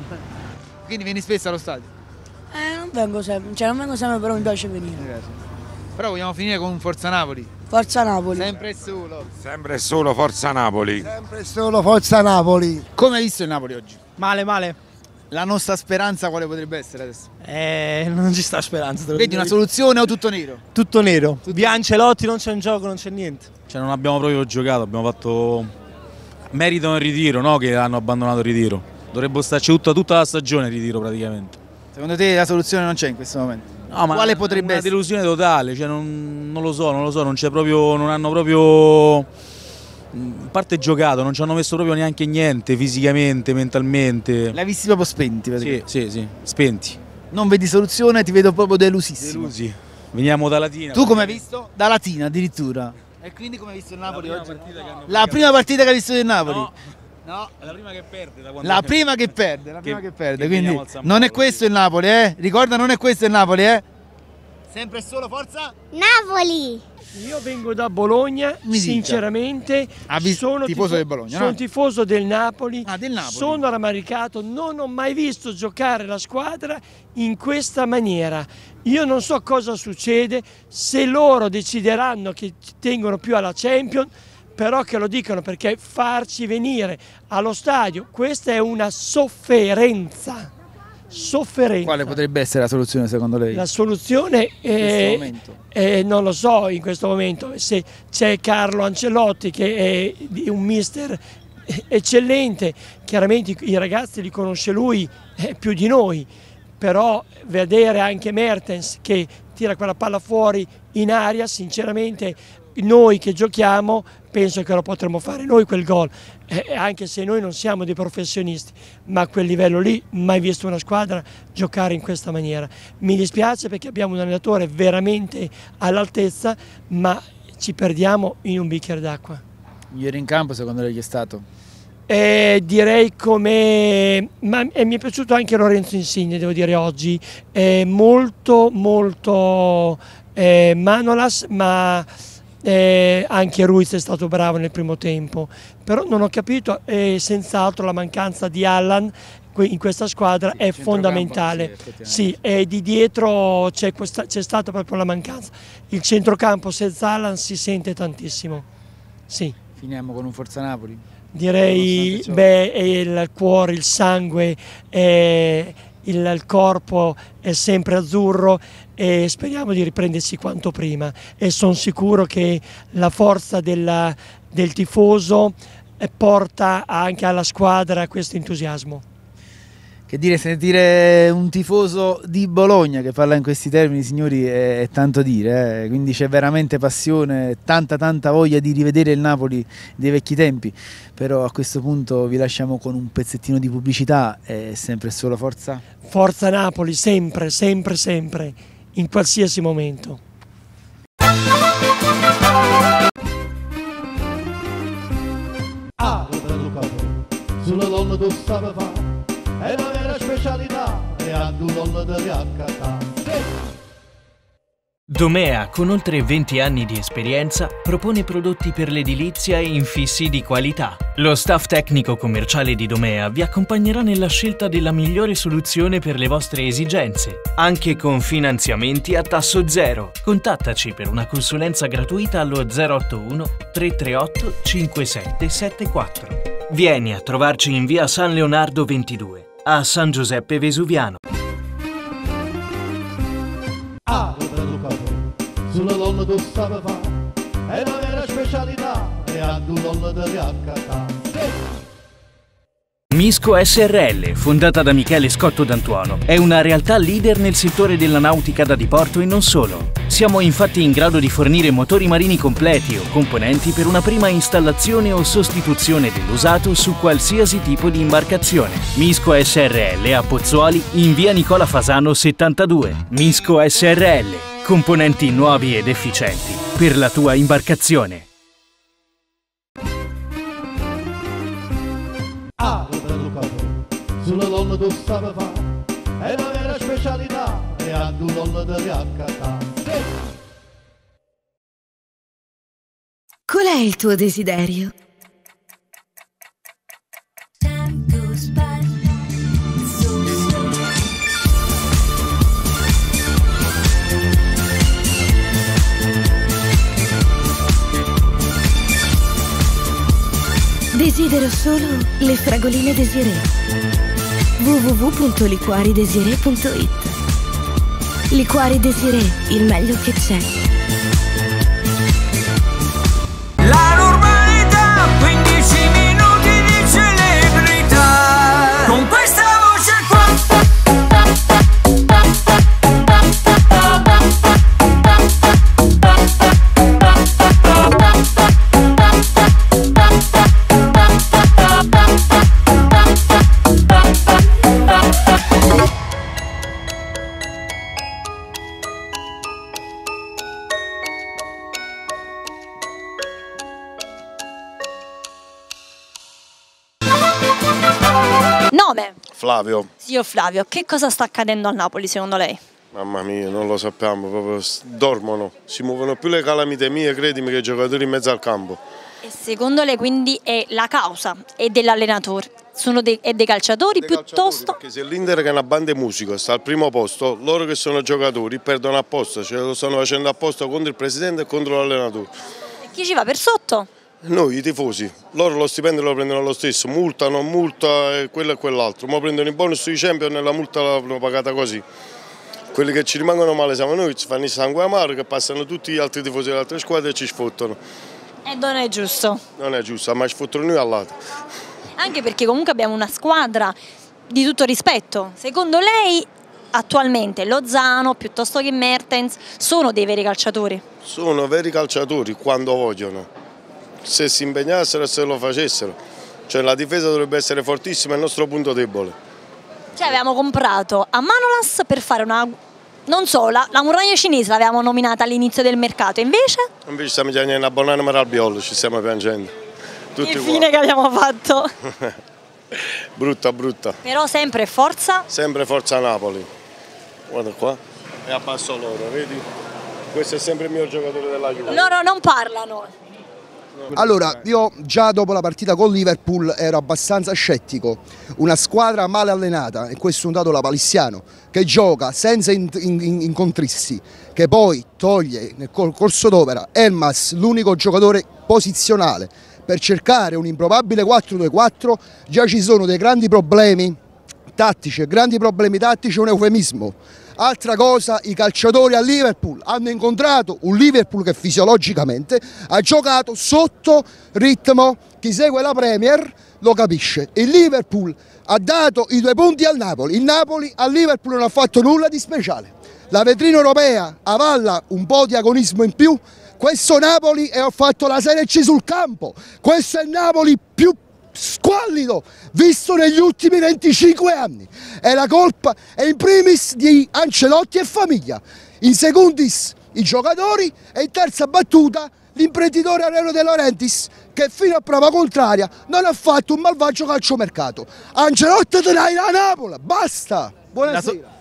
Quindi vieni spesso allo stadio? Non vengo sempre, però mi piace venire. Però vogliamo finire con un Forza Napoli. Forza Napoli. Sempre e solo. Sempre e solo Forza Napoli. Sempre e solo Forza Napoli. Come hai visto il Napoli oggi? Male. La nostra speranza quale potrebbe essere adesso? Non ci sta speranza. Vedi una soluzione o tutto nero? Tutto nero. Via Ancelotti, non c'è un gioco, non c'è niente. Cioè non abbiamo proprio giocato, abbiamo fatto... Meritano il ritiro, no? Che hanno abbandonato il ritiro. Dovrebbe starci tutta la stagione il ritiro praticamente. Secondo te la soluzione non c'è in questo momento? No, ma quale potrebbe essere? Una delusione totale, cioè non lo so, non c'è proprio, non hanno proprio, a parte giocato, non ci hanno messo proprio neanche niente fisicamente, mentalmente. L'hai visti proprio spenti? Sì, spenti. Non vedi soluzione, ti vedo proprio delusissimo. Delusi. Veniamo da Latina. Tu come hai visto? Da Latina addirittura. E quindi come hai visto il Napoli oggi? La prima partita che hai visto del Napoli? No, è la prima che perde. La prima che perde, quindi non è questo il Napoli, Ricorda, non è questo il Napoli, Sempre e solo Forza Napoli! Io vengo da Bologna, sinceramente sono tifoso del Bologna, sono no? tifoso del Napoli, del Napoli. Sono rammaricato, non ho mai visto giocare la squadra in questa maniera. Io non so cosa succede, se loro decideranno che tengono più alla Champions, però che lo dicano, perché farci venire allo stadio, questa è una sofferenza. Quale potrebbe essere la soluzione secondo lei? La soluzione non lo so in questo momento, se c'è Carlo Ancelotti che è un mister eccellente, chiaramente i ragazzi li conosce lui più di noi, però vedere anche Mertens che tira quella palla fuori in aria, sinceramente noi che giochiamo penso che lo potremmo fare noi quel gol, anche se noi non siamo dei professionisti, ma a quel livello lì mai visto una squadra giocare in questa maniera. Mi dispiace perché abbiamo un allenatore veramente all'altezza, ma ci perdiamo in un bicchiere d'acqua. Ieri in campo secondo lei chi è stato? Direi come... ma mi è piaciuto anche Lorenzo Insigne, devo dire oggi, molto Manolas, ma... anche Ruiz è stato bravo nel primo tempo, però non ho capito, senz'altro la mancanza di Allan in questa squadra è fondamentale. Sì, e di dietro c'è stata proprio la mancanza. Il centrocampo senza Allan si sente tantissimo. Sì. Finiamo con un Forza Napoli? Direi il cuore, il sangue, il corpo è sempre azzurro e speriamo di riprendersi quanto prima, e sono sicuro che la forza del tifoso porta anche alla squadra questo entusiasmo. Che dire, sentire un tifoso di Bologna che parla in questi termini, signori, è tanto dire, quindi c'è veramente passione, tanta voglia di rivedere il Napoli dei vecchi tempi, però a questo punto vi lasciamo con un pezzettino di pubblicità e sempre solo forza. Forza Napoli, sempre, sempre, sempre, in qualsiasi momento. Ah, bello caffè, sulla donna tu sape fa, è una vera specialità, e a due donne di riaccata. Domea, con oltre 20 anni di esperienza, propone prodotti per l'edilizia e infissi di qualità. Lo staff tecnico commerciale di Domea vi accompagnerà nella scelta della migliore soluzione per le vostre esigenze, anche con finanziamenti a tasso zero. Contattaci per una consulenza gratuita allo 081 338 5774. Vieni a trovarci in via San Leonardo 22, a San Giuseppe Vesuviano. Ah, bello caffè, sulla donna tu sape fa, è una vera specialità, e a due donne di riaccata. Misco SRL, fondata da Michele Scotto D'Antuono, è una realtà leader nel settore della nautica da diporto e non solo. Siamo infatti in grado di fornire motori marini completi o componenti per una prima installazione o sostituzione dell'usato su qualsiasi tipo di imbarcazione. Misco SRL a Pozzuoli in via Nicola Fasano 72. Misco SRL, componenti nuovi ed efficienti per la tua imbarcazione. Ah, bello caffè, sulla donna tu sape fa, è una vera specialità, e a due donne di riaccata. Qual è il tuo desiderio? Desidero solo le fragoline Desirée. www.liquaridesiree.it. Liquari Desirée, il meglio che c'è. La normalità, 15 minuti di celebrità. Con questa voce qua. Nome? Flavio. Signor Flavio, che cosa sta accadendo a Napoli secondo lei? Mamma mia, non lo sappiamo, proprio dormono, si muovono più le calamite mie, credimi, che i giocatori in mezzo al campo. E secondo lei quindi è la causa è dell'allenatore? È dei calciatori piuttosto? Perché se l'Inter che è una banda di musica sta al primo posto, loro che sono giocatori perdono apposta, cioè lo stanno facendo apposta contro il presidente e contro l'allenatore. E chi ci va per sotto? Noi, i tifosi, loro lo stipendio lo prendono lo stesso, multano, multa e quello e quell'altro, ma prendono i bonus sui Champions e la multa l'hanno pagata così. Quelli che ci rimangono male siamo noi, ci fanno il sangue amaro, che passano tutti gli altri tifosi delle altre squadre e ci sfottono. E non è giusto. Non è giusto, ma ci sfottono noi al lato. Anche perché comunque abbiamo una squadra di tutto rispetto. Secondo lei attualmente Lozano piuttosto che Mertens sono dei veri calciatori? Sono veri calciatori quando vogliono. Se si impegnassero e se lo facessero. Cioè la difesa dovrebbe essere fortissima, è il nostro punto debole. Cioè avevamo comprato a Manolas per fare una... non so, la muraglia cinese l'avevamo nominata all'inizio del mercato, invece? Invece stiamo chiamando a Bonanno Maralbiolo, ci stiamo piangendo. Tutti che fine che abbiamo fatto? Brutta, brutta. Però sempre forza? Sempre forza Napoli. Guarda qua. E abbasso loro, vedi? Questo è sempre il mio giocatore della Juve. Loro non parlano. Allora, io già dopo la partita con Liverpool ero abbastanza scettico. Una squadra male allenata, e questo è un dato lapalissiano, che gioca senza incontristi, che poi toglie nel corso d'opera Elmas, l'unico giocatore posizionale, per cercare un improbabile 4-2-4, già ci sono dei grandi problemi tattici, e grandi problemi tattici è un eufemismo. Altra cosa, i calciatori a Liverpool hanno incontrato un Liverpool che fisiologicamente ha giocato sotto ritmo. Chi segue la Premier lo capisce. Il Liverpool ha dato i 2 punti al Napoli. Il Napoli al Liverpool non ha fatto nulla di speciale. La vetrina europea avalla un po' di agonismo in più. Questo Napoli, e ho fatto la Serie C sul campo, questo è il Napoli più squallido visto negli ultimi 25 anni. E la colpa è in primis di Ancelotti e famiglia, in secundis i giocatori e in terza battuta l'imprenditore Aurelio De Laurentiis, che fino a prova contraria non ha fatto un malvagio calciomercato. Ancelotti te l'hai la Napoli, basta! Buonasera.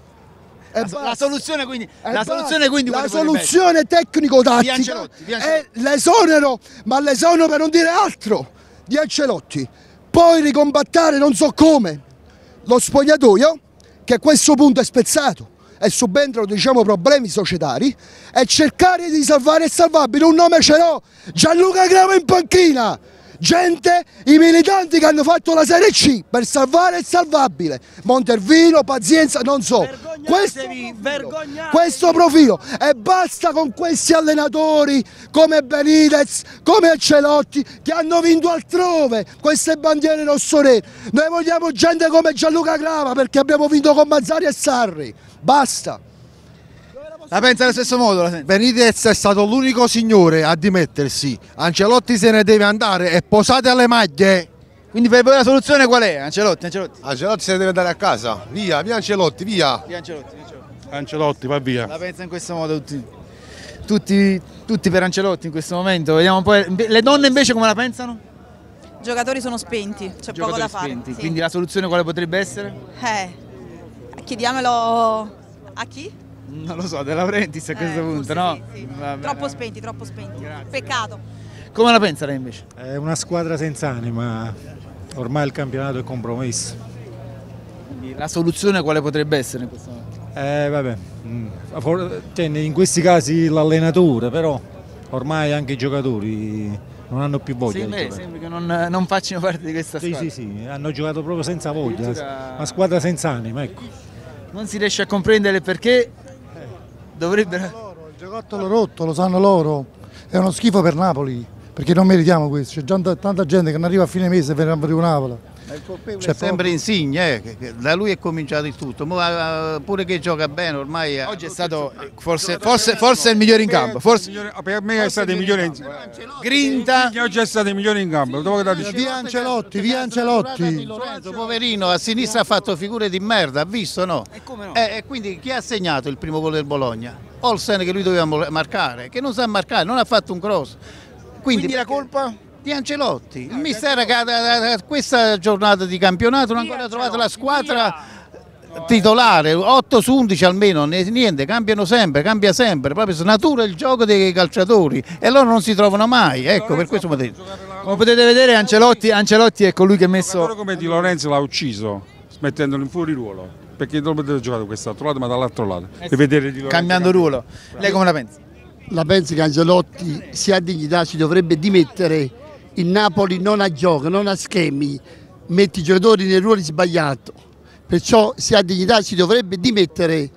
La soluzione quindi, la soluzione tecnico-tattica è l'esonero, ma l'esonero per non dire altro, di Ancelotti. Poi ricombattare non so come lo spogliatoio, che a questo punto è spezzato e subentrano, diciamo, problemi societari, e cercare di salvare il salvabile. Un nome ce l'ho: Gianluca Grava in panchina. Gente, i militanti che hanno fatto la Serie C per salvare il salvabile. Montervino, pazienza, non so. Questo profilo. E basta con questi allenatori come Benitez, come Ancelotti, che hanno vinto altrove queste bandiere rossonere. Noi vogliamo gente come Gianluca Grava, perché abbiamo vinto con Mazzari e Sarri. Basta. La pensa allo stesso modo? Benitez è stato l'unico signore a dimettersi. Ancelotti se ne deve andare e posate alle maglie. Quindi per voi la soluzione qual è? Ancelotti se ne deve andare a casa. Via Ancelotti, via. Ancelotti, va via. La pensa in questo modo tutti per Ancelotti in questo momento. Vediamo poi le donne invece come la pensano? I giocatori sono spenti, c'è poco da fare. Sì. Quindi la soluzione quale potrebbe essere? Chiediamolo a chi? Non lo so, De Laurentiis a questo punto, no? Sì. Troppo spenti. Grazie. Peccato. Come la pensa lei invece? È una squadra senza anima, ormai il campionato è compromesso. Quindi la soluzione quale potrebbe essere in questo momento? In questi casi l'allenatore, però ormai anche i giocatori non hanno più voglia di giocare. Sembra che non facciano parte di questa squadra. Sì, hanno giocato proprio senza voglia, una squadra senza anima, ecco. Non si riesce a comprendere perché dovrebbero... Il giocattolo rotto, lo sanno loro, è uno schifo per Napoli, perché non meritiamo questo. C'è tanta gente che non arriva a fine mese per Napoli. Il colpevole è sempre Insigne, che da lui è cominciato il tutto, pure che gioca bene ormai. Oggi è stato forse il migliore in campo. Per me è stato il migliore in campo. Grinta. Oggi è stato il migliore in campo. Via Ancelotti. Lorenzo, poverino, a sinistra ha fatto figure di merda, ha visto, no? E come no? E quindi chi ha segnato il primo gol del Bologna? Olsen, che lui doveva marcare, che non sa marcare, non ha fatto un cross. Quindi la colpa? Di Ancelotti, il mister che da questa giornata di campionato non ha ancora trovato la squadra titolare, 8 su 11 almeno, niente, cambia sempre, proprio snatura il gioco dei calciatori e loro non si trovano mai, ecco, per questo motivo. Come potete vedere Ancelotti è colui che ha messo... Come Di Lorenzo l'ha ucciso, mettendolo in fuori ruolo, perché non potete giocare da quest'altro lato ma dall'altro lato, e vedere Di Lorenzo cambiando ruolo. Lei come la pensa? La penso che Ancelotti, se ha dignità, si dovrebbe dimettere. Il Napoli non ha gioco, non ha schemi, mette i giocatori nei ruoli sbagliati, perciò se ha dignità si dovrebbe dimettere.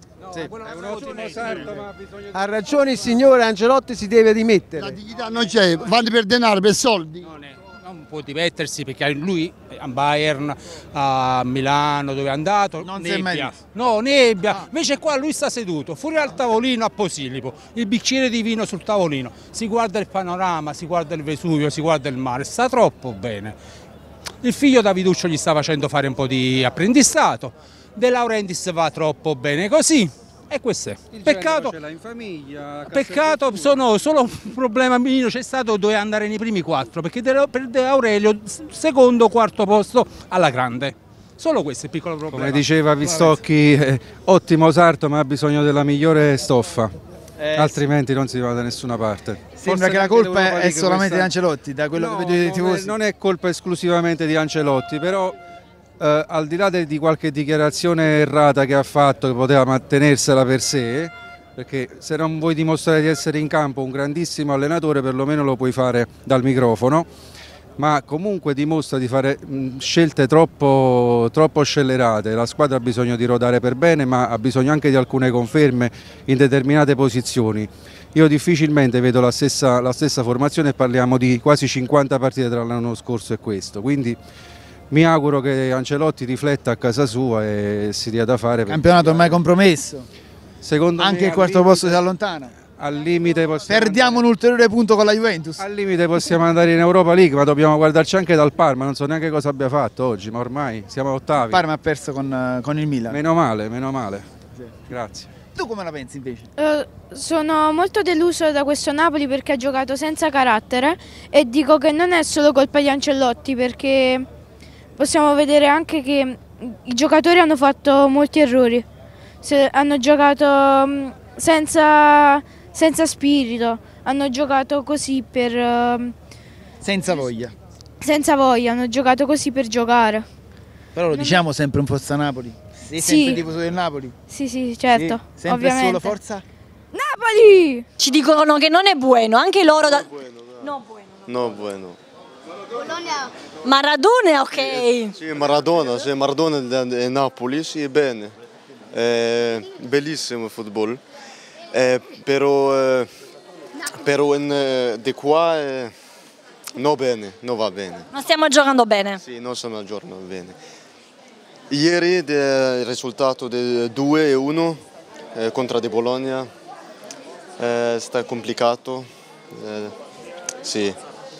Ha ragione il signore, Ancelotti si deve dimettere. La dignità non c'è, vanno per denaro, per soldi. Non può dimettersi perché lui a Bayern, a Milano dove è andato, nebbia. Invece qua lui sta seduto fuori al tavolino a Posillipo, il bicchiere di vino sul tavolino, si guarda il panorama, si guarda il Vesuvio, si guarda il mare, sta troppo bene. Il figlio Daviduccio gli sta facendo fare un po' di apprendistato, De Laurentiis va troppo bene così. E questo è. Peccato, sono solo un problema mio, c'è stato, doveva andare nei primi 4, perché per De Aurelio secondo, quarto posto alla grande. Solo questo è il piccolo problema. Come diceva Vistocchi, ottimo sarto ma ha bisogno della migliore stoffa, altrimenti non si va da nessuna parte. Sembra che la colpa è solamente di Ancelotti, da quello che vedo dei tifosi. Non è colpa esclusivamente di Ancelotti, però... al di là di qualche dichiarazione errata che ha fatto, che poteva mantenersela per sé, perché se non vuoi dimostrare di essere in campo un grandissimo allenatore perlomeno lo puoi fare dal microfono, ma comunque dimostra di fare scelte troppo scellerate. La squadra ha bisogno di rodare per bene, ma ha bisogno anche di alcune conferme in determinate posizioni. Io difficilmente vedo la stessa formazione e parliamo di quasi 50 partite tra l'anno scorso e questo, quindi mi auguro che Ancelotti rifletta a casa sua e si dia da fare. Campionato ormai compromesso, secondo me anche il quarto posto si allontana. Al limite perdiamo un ulteriore punto con la Juventus. Al limite possiamo andare in Europa League, ma dobbiamo guardarci anche dal Parma. Non so neanche cosa abbia fatto oggi, ma ormai siamo a ottavi. Il Parma ha perso con il Milan. Meno male. Sì. Grazie. Tu come la pensi invece? Sono molto deluso da questo Napoli perché ha giocato senza carattere e dico che non è solo colpa di Ancelotti, perché possiamo vedere anche che i giocatori hanno fatto molti errori. Hanno giocato senza spirito, hanno giocato così per... senza voglia. Senza voglia, hanno giocato così per giocare. Però lo diciamo sempre un Forza Napoli. Sei sempre tifoso del Napoli? Sì, certo. Sì, sempre ovviamente. Solo forza? Napoli! Ci dicono che non è buono, anche loro... No bueno. Maradona, ok. Sì, Maradona è Napoli, sì, bene. Bellissimo football. Però di qua non va bene. Non stiamo giocando bene. Sì, non stiamo giocando bene. Ieri il risultato del 2-1 contro di Bologna sta complicato. Sì.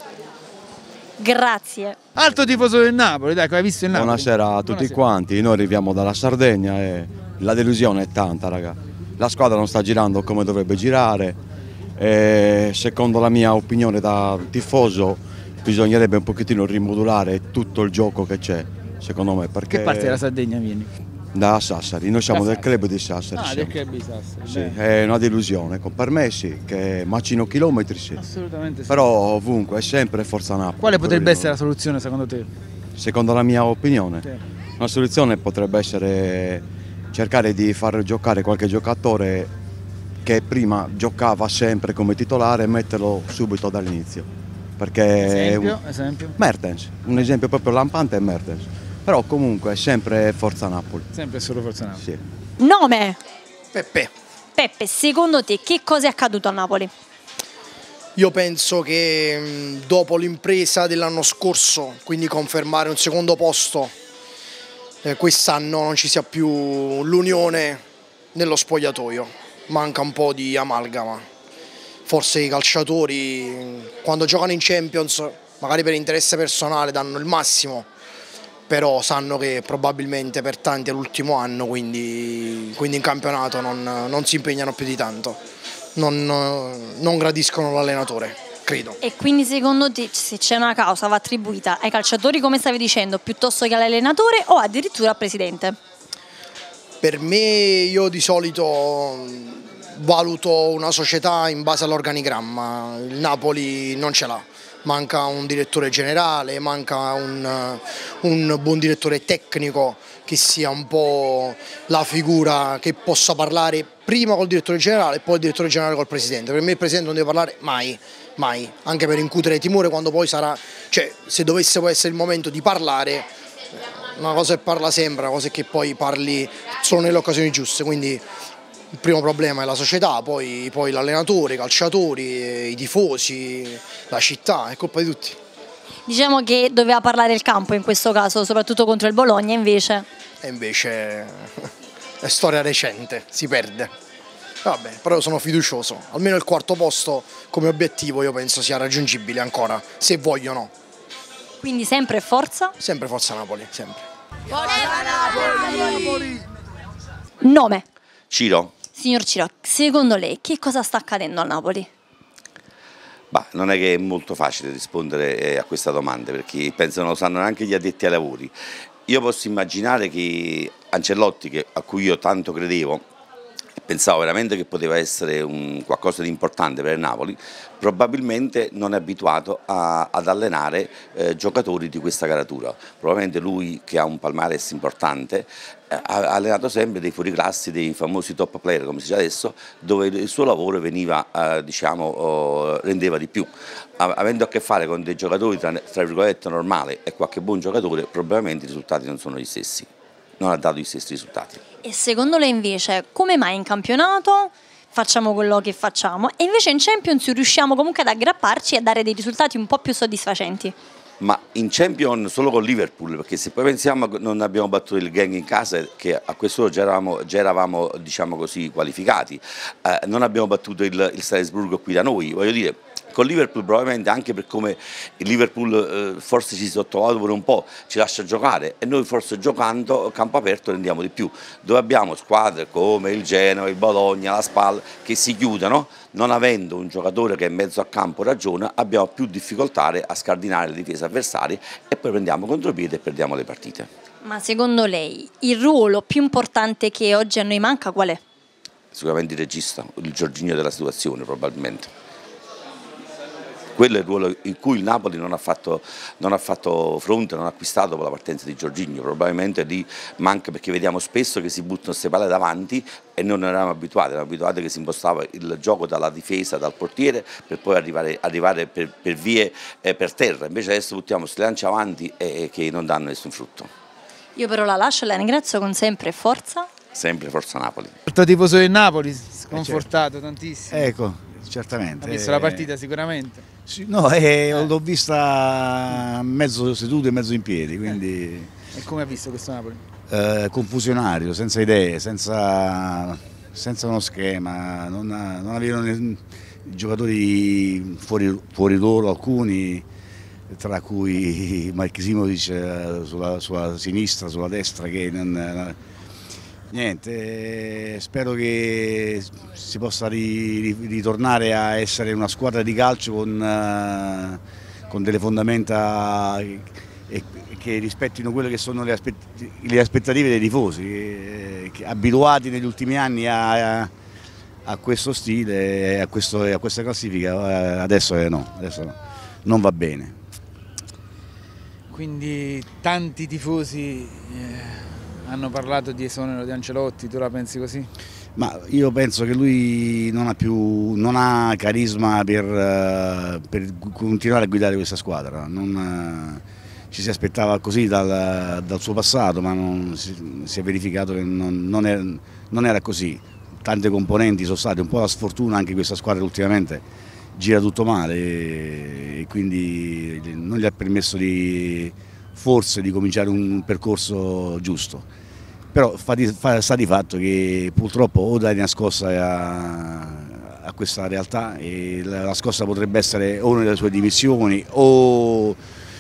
Grazie. Alto tifoso del Napoli, dai, hai visto il Napoli? Buonasera a tutti quanti, noi arriviamo dalla Sardegna e la delusione è tanta, raga. La squadra non sta girando come dovrebbe girare e secondo la mia opinione da tifoso bisognerebbe un pochettino rimodulare tutto il gioco che c'è, secondo me. Perché che parte della Sardegna vieni? Da Sassari, noi siamo del club di Sassari. Del club di Sassari. Sì, è una delusione, con permessi che macino chilometri sì. Assolutamente sì. Però ovunque è sempre Forza Napoli. Quale potrebbe essere la soluzione secondo te? Secondo la mia opinione? Sì. Una soluzione potrebbe essere cercare di far giocare qualche giocatore che prima giocava sempre come titolare e metterlo subito dall'inizio. Perché esempio? Mertens, un esempio proprio lampante è Mertens. Però comunque è sempre Forza Napoli. Sempre solo Forza Napoli. Sì. Nome? Peppe. Peppe, secondo te che cosa è accaduto a Napoli? Io penso che dopo l'impresa dell'anno scorso, quindi confermare un secondo posto, quest'anno non ci sia più l'unione nello spogliatoio. Manca un po' di amalgama. Forse i calciatori quando giocano in Champions, magari per interesse personale, danno il massimo. Però sanno che probabilmente per tanti è l'ultimo anno, quindi in campionato non si impegnano più di tanto, non gradiscono l'allenatore, credo. E quindi secondo te se c'è una causa va attribuita ai calciatori, come stavi dicendo, piuttosto che all'allenatore o addirittura al presidente? Per me, io di solito valuto una società in base all'organigramma, il Napoli non ce l'ha. Manca un direttore generale, manca un buon direttore tecnico che sia un po' la figura che possa parlare prima col direttore generale e poi il direttore generale col presidente. Per me il presidente non deve parlare mai, anche per incutere timore quando poi sarà, cioè se dovesse poi essere il momento di parlare, una cosa è parla sempre, una cosa è che poi parli solo nelle occasioni giuste, quindi il primo problema è la società, poi l'allenatore, i calciatori, i tifosi, la città, è colpa di tutti. Diciamo che doveva parlare il campo in questo caso, soprattutto contro il Bologna, invece. E invece è storia recente, si perde. Vabbè, però sono fiducioso, almeno il quarto posto come obiettivo io penso sia raggiungibile ancora, se vogliono. Quindi sempre forza? Sempre Forza Napoli, sempre. Forza Napoli! Nome? Ciro. Signor Ciro, secondo lei che cosa sta accadendo a Napoli? Bah, non è che è molto facile rispondere a questa domanda perché penso non lo sanno neanche gli addetti ai lavori. Io posso immaginare che Ancelotti, a cui io tanto credevo, pensavo veramente che poteva essere qualcosa di importante per il Napoli, probabilmente non è abituato ad allenare giocatori di questa caratura. Probabilmente lui, che ha un palmarès importante, ha allenato sempre dei fuoriclassi, dei famosi top player, come si dice adesso, dove il suo lavoro veniva, rendeva di più. avendo a che fare con dei giocatori tra virgolette normali e qualche buon giocatore, probabilmente i risultati non sono gli stessi, non ha dato gli stessi risultati. E secondo lei invece come mai in campionato facciamo quello che facciamo e invece in Champions riusciamo comunque ad aggrapparci e a dare dei risultati un po' più soddisfacenti? Ma in Champions solo con Liverpool, perché se poi pensiamo che non abbiamo battuto il Genk in casa, che a quest'ora già eravamo diciamo così qualificati, non abbiamo battuto il Salisburgo qui da noi, voglio dire, con Liverpool probabilmente anche per come il Liverpool forse ci sottovaluta pure un po', ci lascia giocare e noi forse giocando a campo aperto rendiamo di più, dove abbiamo squadre come il Genoa, il Bologna, la Spal che si chiudono, non avendo un giocatore che in mezzo a campo ragiona abbiamo più difficoltà a scardinare le difese avversarie e poi prendiamo contropiede e perdiamo le partite. Ma secondo lei il ruolo più importante che oggi a noi manca qual è? Sicuramente il regista, il Jorginho della situazione probabilmente. Quello è il ruolo in cui il Napoli non ha fatto fronte, non ha acquistato con la partenza di Jorginho, probabilmente lì manca perché vediamo spesso che si buttano queste palle davanti e non eravamo abituati che si impostava il gioco dalla difesa, dal portiere per poi arrivare per vie per terra, invece adesso buttiamo questi lanci avanti che non danno nessun frutto. Io però la lascio e la ringrazio con sempre forza. Sempre forza Napoli. Il tifoso del Napoli, sconfortato tantissimo. Ecco, certamente. Ha visto la partita sicuramente? Sì, no, l'ho vista mezzo seduto e mezzo in piedi, quindi... E come ha visto questo Napoli? Confusionario, senza idee, senza uno schema, non avevano i giocatori fuori loro, alcuni, tra cui Marchesimovic sulla sinistra, sulla destra, che non... Niente, spero che si possa ritornare a essere una squadra di calcio con delle fondamenta che rispettino quelle che sono le aspettative dei tifosi, abituati negli ultimi anni a questo stile, a questa classifica, adesso non va bene. Quindi tanti tifosi hanno parlato di esonero di Ancelotti, tu la pensi così? Ma io penso che lui non ha carisma per continuare a guidare questa squadra, ci si aspettava così dal suo passato, ma si è verificato che non era così. Tante componenti sono state, un po' la sfortuna anche questa squadra ultimamente gira tutto male e quindi non gli ha permesso forse di cominciare un percorso giusto. Però sta di fatto che purtroppo o dai una scossa a questa realtà e la scossa potrebbe essere o nelle sue dimissioni o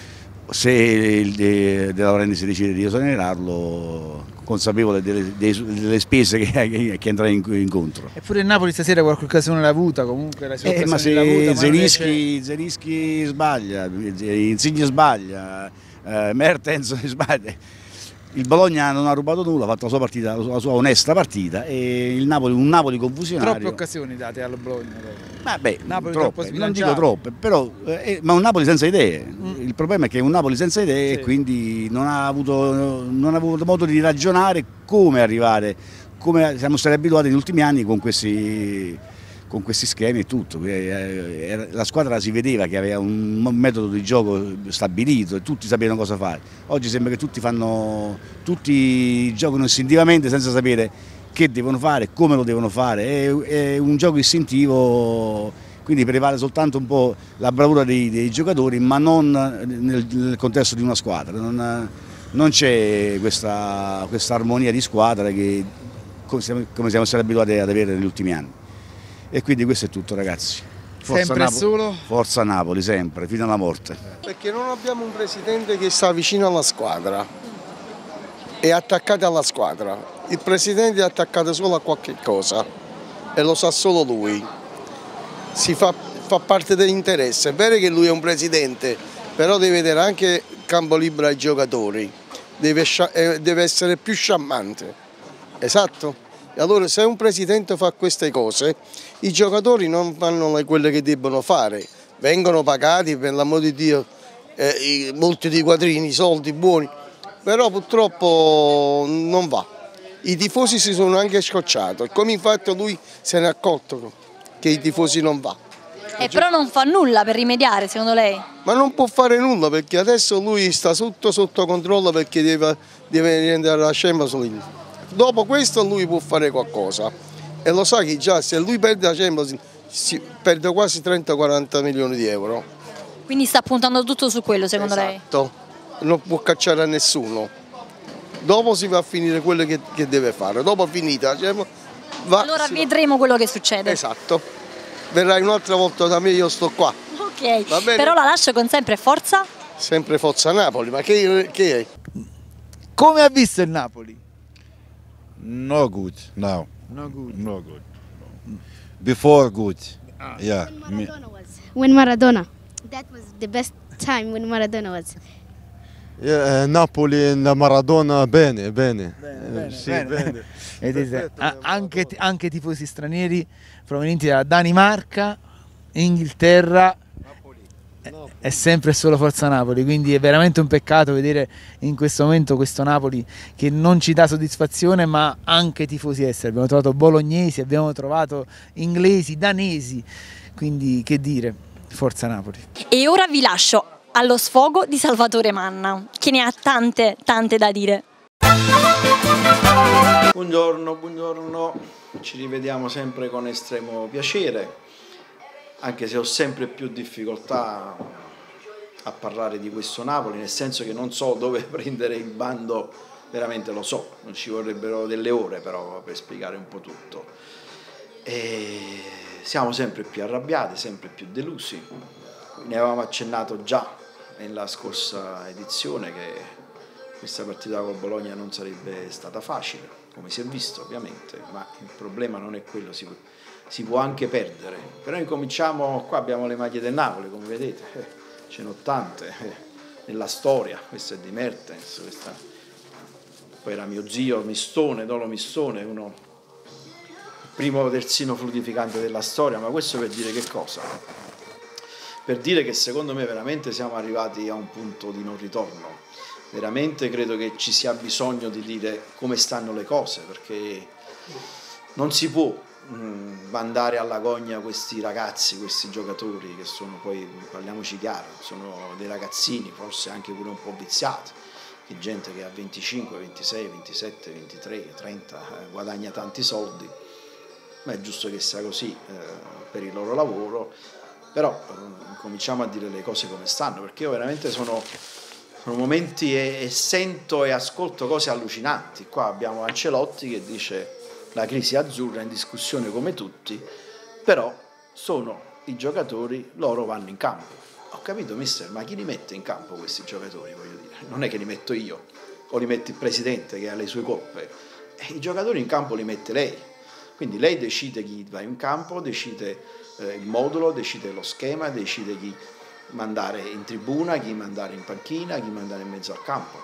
se De Laurentiis decide di esonerarlo, consapevole delle spese che andrà incontro. Eppure il Napoli stasera qualche occasione l'ha avuta, comunque la sua occasione ma se l'ha avuta, Zelinski sbaglia, Insigne sbaglia, Mertens sbaglia. Il Bologna non ha rubato nulla, ha fatto la sua partita, la sua onesta partita e un Napoli confusionario. Troppe occasioni date al Bologna. Napoli troppe, non dico troppe, però, ma un Napoli senza idee. Il problema è che è un Napoli senza idee e quindi non ha avuto modo di ragionare come arrivare, come siamo stati abituati negli ultimi anni con questi schemi e tutto. La squadra si vedeva che aveva un metodo di gioco stabilito e tutti sapevano cosa fare. Oggi sembra che tutti giocano istintivamente senza sapere che devono fare, come lo devono fare. È un gioco istintivo, quindi prevale soltanto un po' la bravura dei giocatori, ma non nel contesto di una squadra. Non c'è questa armonia di squadra che come siamo stati abituati ad avere negli ultimi anni. E quindi questo è tutto, ragazzi. Forza Napoli, sempre, fino alla morte. Perché non abbiamo un presidente che sta vicino alla squadra, è attaccato alla squadra. Il presidente è attaccato solo a qualche cosa e lo sa solo lui. Fa parte dell'interesse. È vero che lui è un presidente, però deve dare anche campo libero ai giocatori, deve essere più sciammante. Esatto? E allora se un presidente fa queste cose, i giocatori non fanno quelle che debbono fare, vengono pagati per l'amor di Dio molti di quattrini, soldi buoni, però purtroppo non va. I tifosi si sono anche scocciati, come infatti lui se ne è accorto che i tifosi non va. Però non fa nulla per rimediare, secondo lei? Ma non può fare nulla perché adesso lui sta sotto controllo perché deve rientrare alla Champions League. Dopo questo lui può fare qualcosa e lo sa che già se lui perde la Champions League perde quasi 30-40 milioni di euro. Quindi sta puntando tutto su quello, secondo lei? Esatto, non può cacciare a nessuno. Dopo si va a finire quello che deve fare, dopo finita allora vedremo quello che succede. Esatto, verrai un'altra volta da me, io sto qua. Ok, va bene? Però la lascio con sempre forza. Sempre Forza Napoli, ma che è? Come ha visto il Napoli? No good now. No good. No good. Before good. Yeah. When Maradona. That was the best time when Maradona was. Napoli in Maradona bene. Sì, bene. Anche tifosi stranieri provenienti dalla Danimarca, Inghilterra, è sempre e solo Forza Napoli, quindi è veramente un peccato vedere in questo momento questo Napoli che non ci dà soddisfazione, ma anche tifosi esteri. Abbiamo trovato bolognesi, abbiamo trovato inglesi, danesi, quindi che dire, Forza Napoli. E ora vi lascio allo sfogo di Salvatore Manna, che ne ha tante da dire. Buongiorno, ci rivediamo sempre con estremo piacere, anche se ho sempre più difficoltà a parlare di questo Napoli, nel senso che non so dove prendere il bando, veramente lo so, non ci vorrebbero delle ore però per spiegare un po' tutto. E siamo sempre più arrabbiati, sempre più delusi, ne avevamo accennato già nella scorsa edizione che questa partita con Bologna non sarebbe stata facile, come si è visto ovviamente, ma il problema non è quello, si può anche perdere, però incominciamo, qua abbiamo le maglie del Napoli, come vedete, ce ne ho tante nella storia, questa è di Mertens, questa poi era mio zio Mistone, Dolo Mistone, il primo terzino fluidificante della storia, ma questo per dire che cosa? Per dire che secondo me veramente siamo arrivati a un punto di non ritorno. Veramente credo che ci sia bisogno di dire come stanno le cose, perché non si può mandare alla gogna questi ragazzi, questi giocatori che sono poi, parliamoci chiaro, sono dei ragazzini, forse anche pure un po' viziati, che gente che ha 25, 26, 27, 23, 30 guadagna tanti soldi, ma è giusto che sia così per il loro lavoro, però cominciamo a dire le cose come stanno, perché io veramente sono momenti e sento e ascolto cose allucinanti. Qua abbiamo Ancelotti che dice la crisi azzurra è in discussione come tutti, però sono i giocatori, loro vanno in campo. Ho capito mister, ma chi li mette in campo questi giocatori, voglio dire? Non è che li metto io o li mette il presidente che ha le sue colpe, i giocatori in campo li mette lei, quindi lei decide chi va in campo, decide il modulo, decide lo schema, decide chi mandare in tribuna, chi mandare in panchina, chi mandare in mezzo al campo,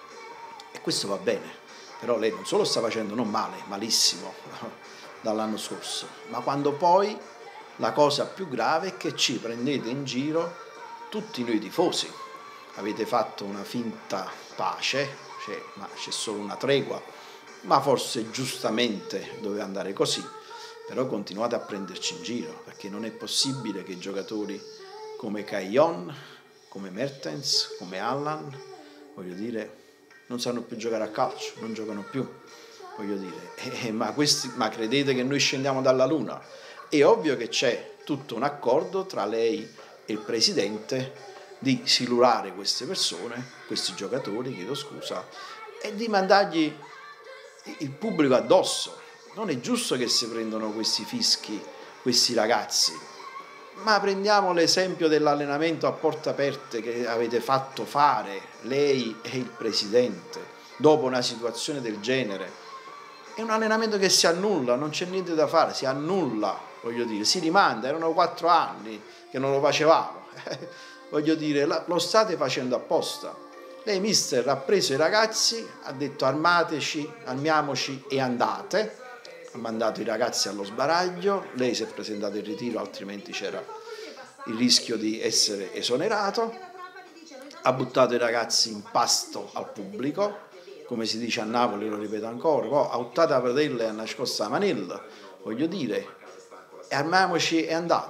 e questo va bene, però lei non solo sta facendo non male, malissimo dall'anno scorso, ma quando poi la cosa più grave è che ci prendete in giro tutti noi tifosi, avete fatto una finta pace, ma c'è solo una tregua, ma forse giustamente doveva andare così, però continuate a prenderci in giro, perché non è possibile che giocatori come Caillon, come Mertens, come Allan, voglio dire, non sanno più giocare a calcio, non giocano più, voglio dire, ma credete che noi scendiamo dalla luna? È ovvio che c'è tutto un accordo tra lei e il presidente di silurare queste persone, questi giocatori, chiedo scusa, e di mandargli il pubblico addosso. Non è giusto che si prendano questi fischi, questi ragazzi. Ma prendiamo l'esempio dell'allenamento a porte aperte che avete fatto fare lei e il presidente dopo una situazione del genere. È un allenamento che si annulla, non c'è niente da fare, si annulla, voglio dire, si rimanda, erano 4 anni che non lo facevamo, voglio dire, lo state facendo apposta. Lei mister ha preso i ragazzi, ha detto armiamoci e andate, ha mandato i ragazzi allo sbaraglio, lei si è presentato in ritiro, altrimenti c'era il rischio di essere esonerato, ha buttato i ragazzi in pasto al pubblico, come si dice a Napoli, lo ripeto ancora, poi ha buttato la padella e ha nascosto la manella, voglio dire, armiamoci e andate,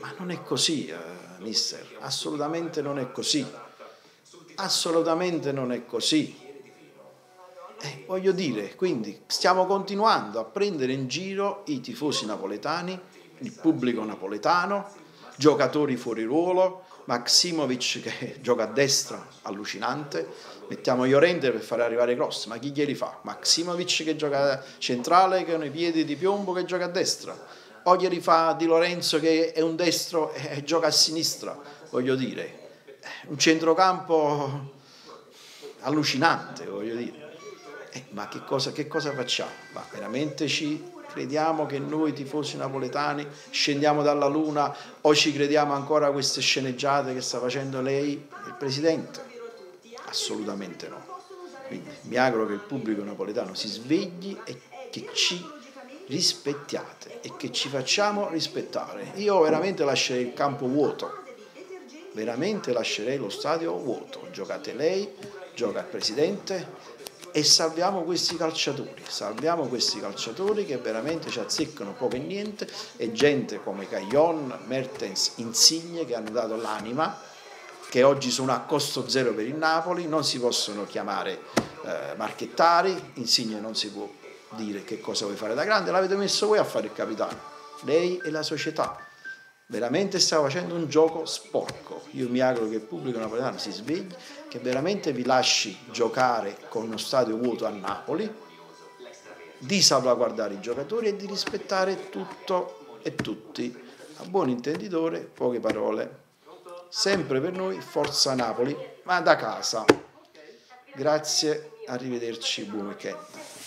Ma non è così, mister, assolutamente non è così. Assolutamente non è così. Voglio dire, quindi stiamo continuando a prendere in giro i tifosi napoletani, il pubblico napoletano, giocatori fuori ruolo, Maksimovic che gioca a destra, allucinante, mettiamo Llorente per fare arrivare i cross, ma chi glieli fa? Maksimovic che gioca centrale con i piedi di piombo che gioca a destra, o glieli fa Di Lorenzo che è un destro e gioca a sinistra, voglio dire, un centrocampo allucinante, voglio dire. Ma che cosa facciamo? Ma veramente ci crediamo che noi tifosi napoletani scendiamo dalla luna o ci crediamo ancora a queste sceneggiate che sta facendo lei, il Presidente? Assolutamente no. Quindi mi auguro che il pubblico napoletano si svegli e che ci rispettiate e che ci facciamo rispettare. Io veramente lascerei il campo vuoto, veramente lascerei lo stadio vuoto. Giocate lei, gioca il Presidente e salviamo questi calciatori che veramente ci azzeccano poco e niente, e gente come Caillon, Mertens, Insigne che hanno dato l'anima, che oggi sono a costo zero per il Napoli, non si possono chiamare marchettari, Insigne non si può dire che cosa vuoi fare da grande, l'avete messo voi a fare il capitano, lei e la società. Veramente stiamo facendo un gioco sporco. Io mi auguro che il pubblico napoletano si svegli, che veramente vi lasci giocare con uno stadio vuoto a Napoli, di salvaguardare i giocatori e di rispettare tutto e tutti. A buon intenditore, poche parole. Sempre per noi, forza Napoli, ma da casa. Grazie, arrivederci, buon weekend.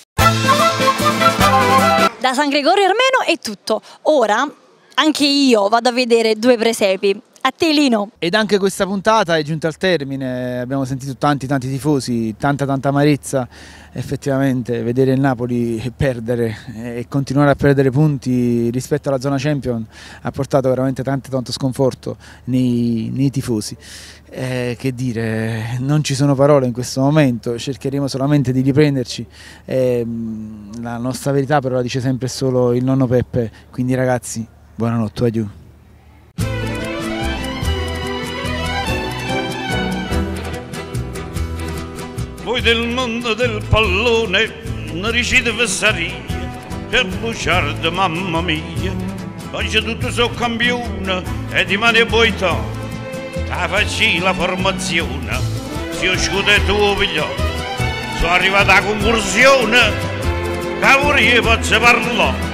Da San Gregorio Armeno è tutto. Ora anche io vado a vedere due presepi. A te Lino. Ed anche questa puntata è giunta al termine, abbiamo sentito tanti tifosi, tanta amarezza. Effettivamente vedere il Napoli perdere e continuare a perdere punti rispetto alla zona Champions ha portato veramente tanto sconforto nei tifosi. Che dire, non ci sono parole in questo momento, cercheremo solamente di riprenderci. La nostra verità però la dice sempre solo il nonno Peppe, quindi ragazzi, buonanotte, adieu. Voi del mondo del pallone non riuscite a passare per bugiardo, mamma mia. Oggi tutto sono campione e di mani a boità. Ta facci la formazione, se io scudo e tuo figlio. Sono arrivata a conclusione, che ora io posso parlare.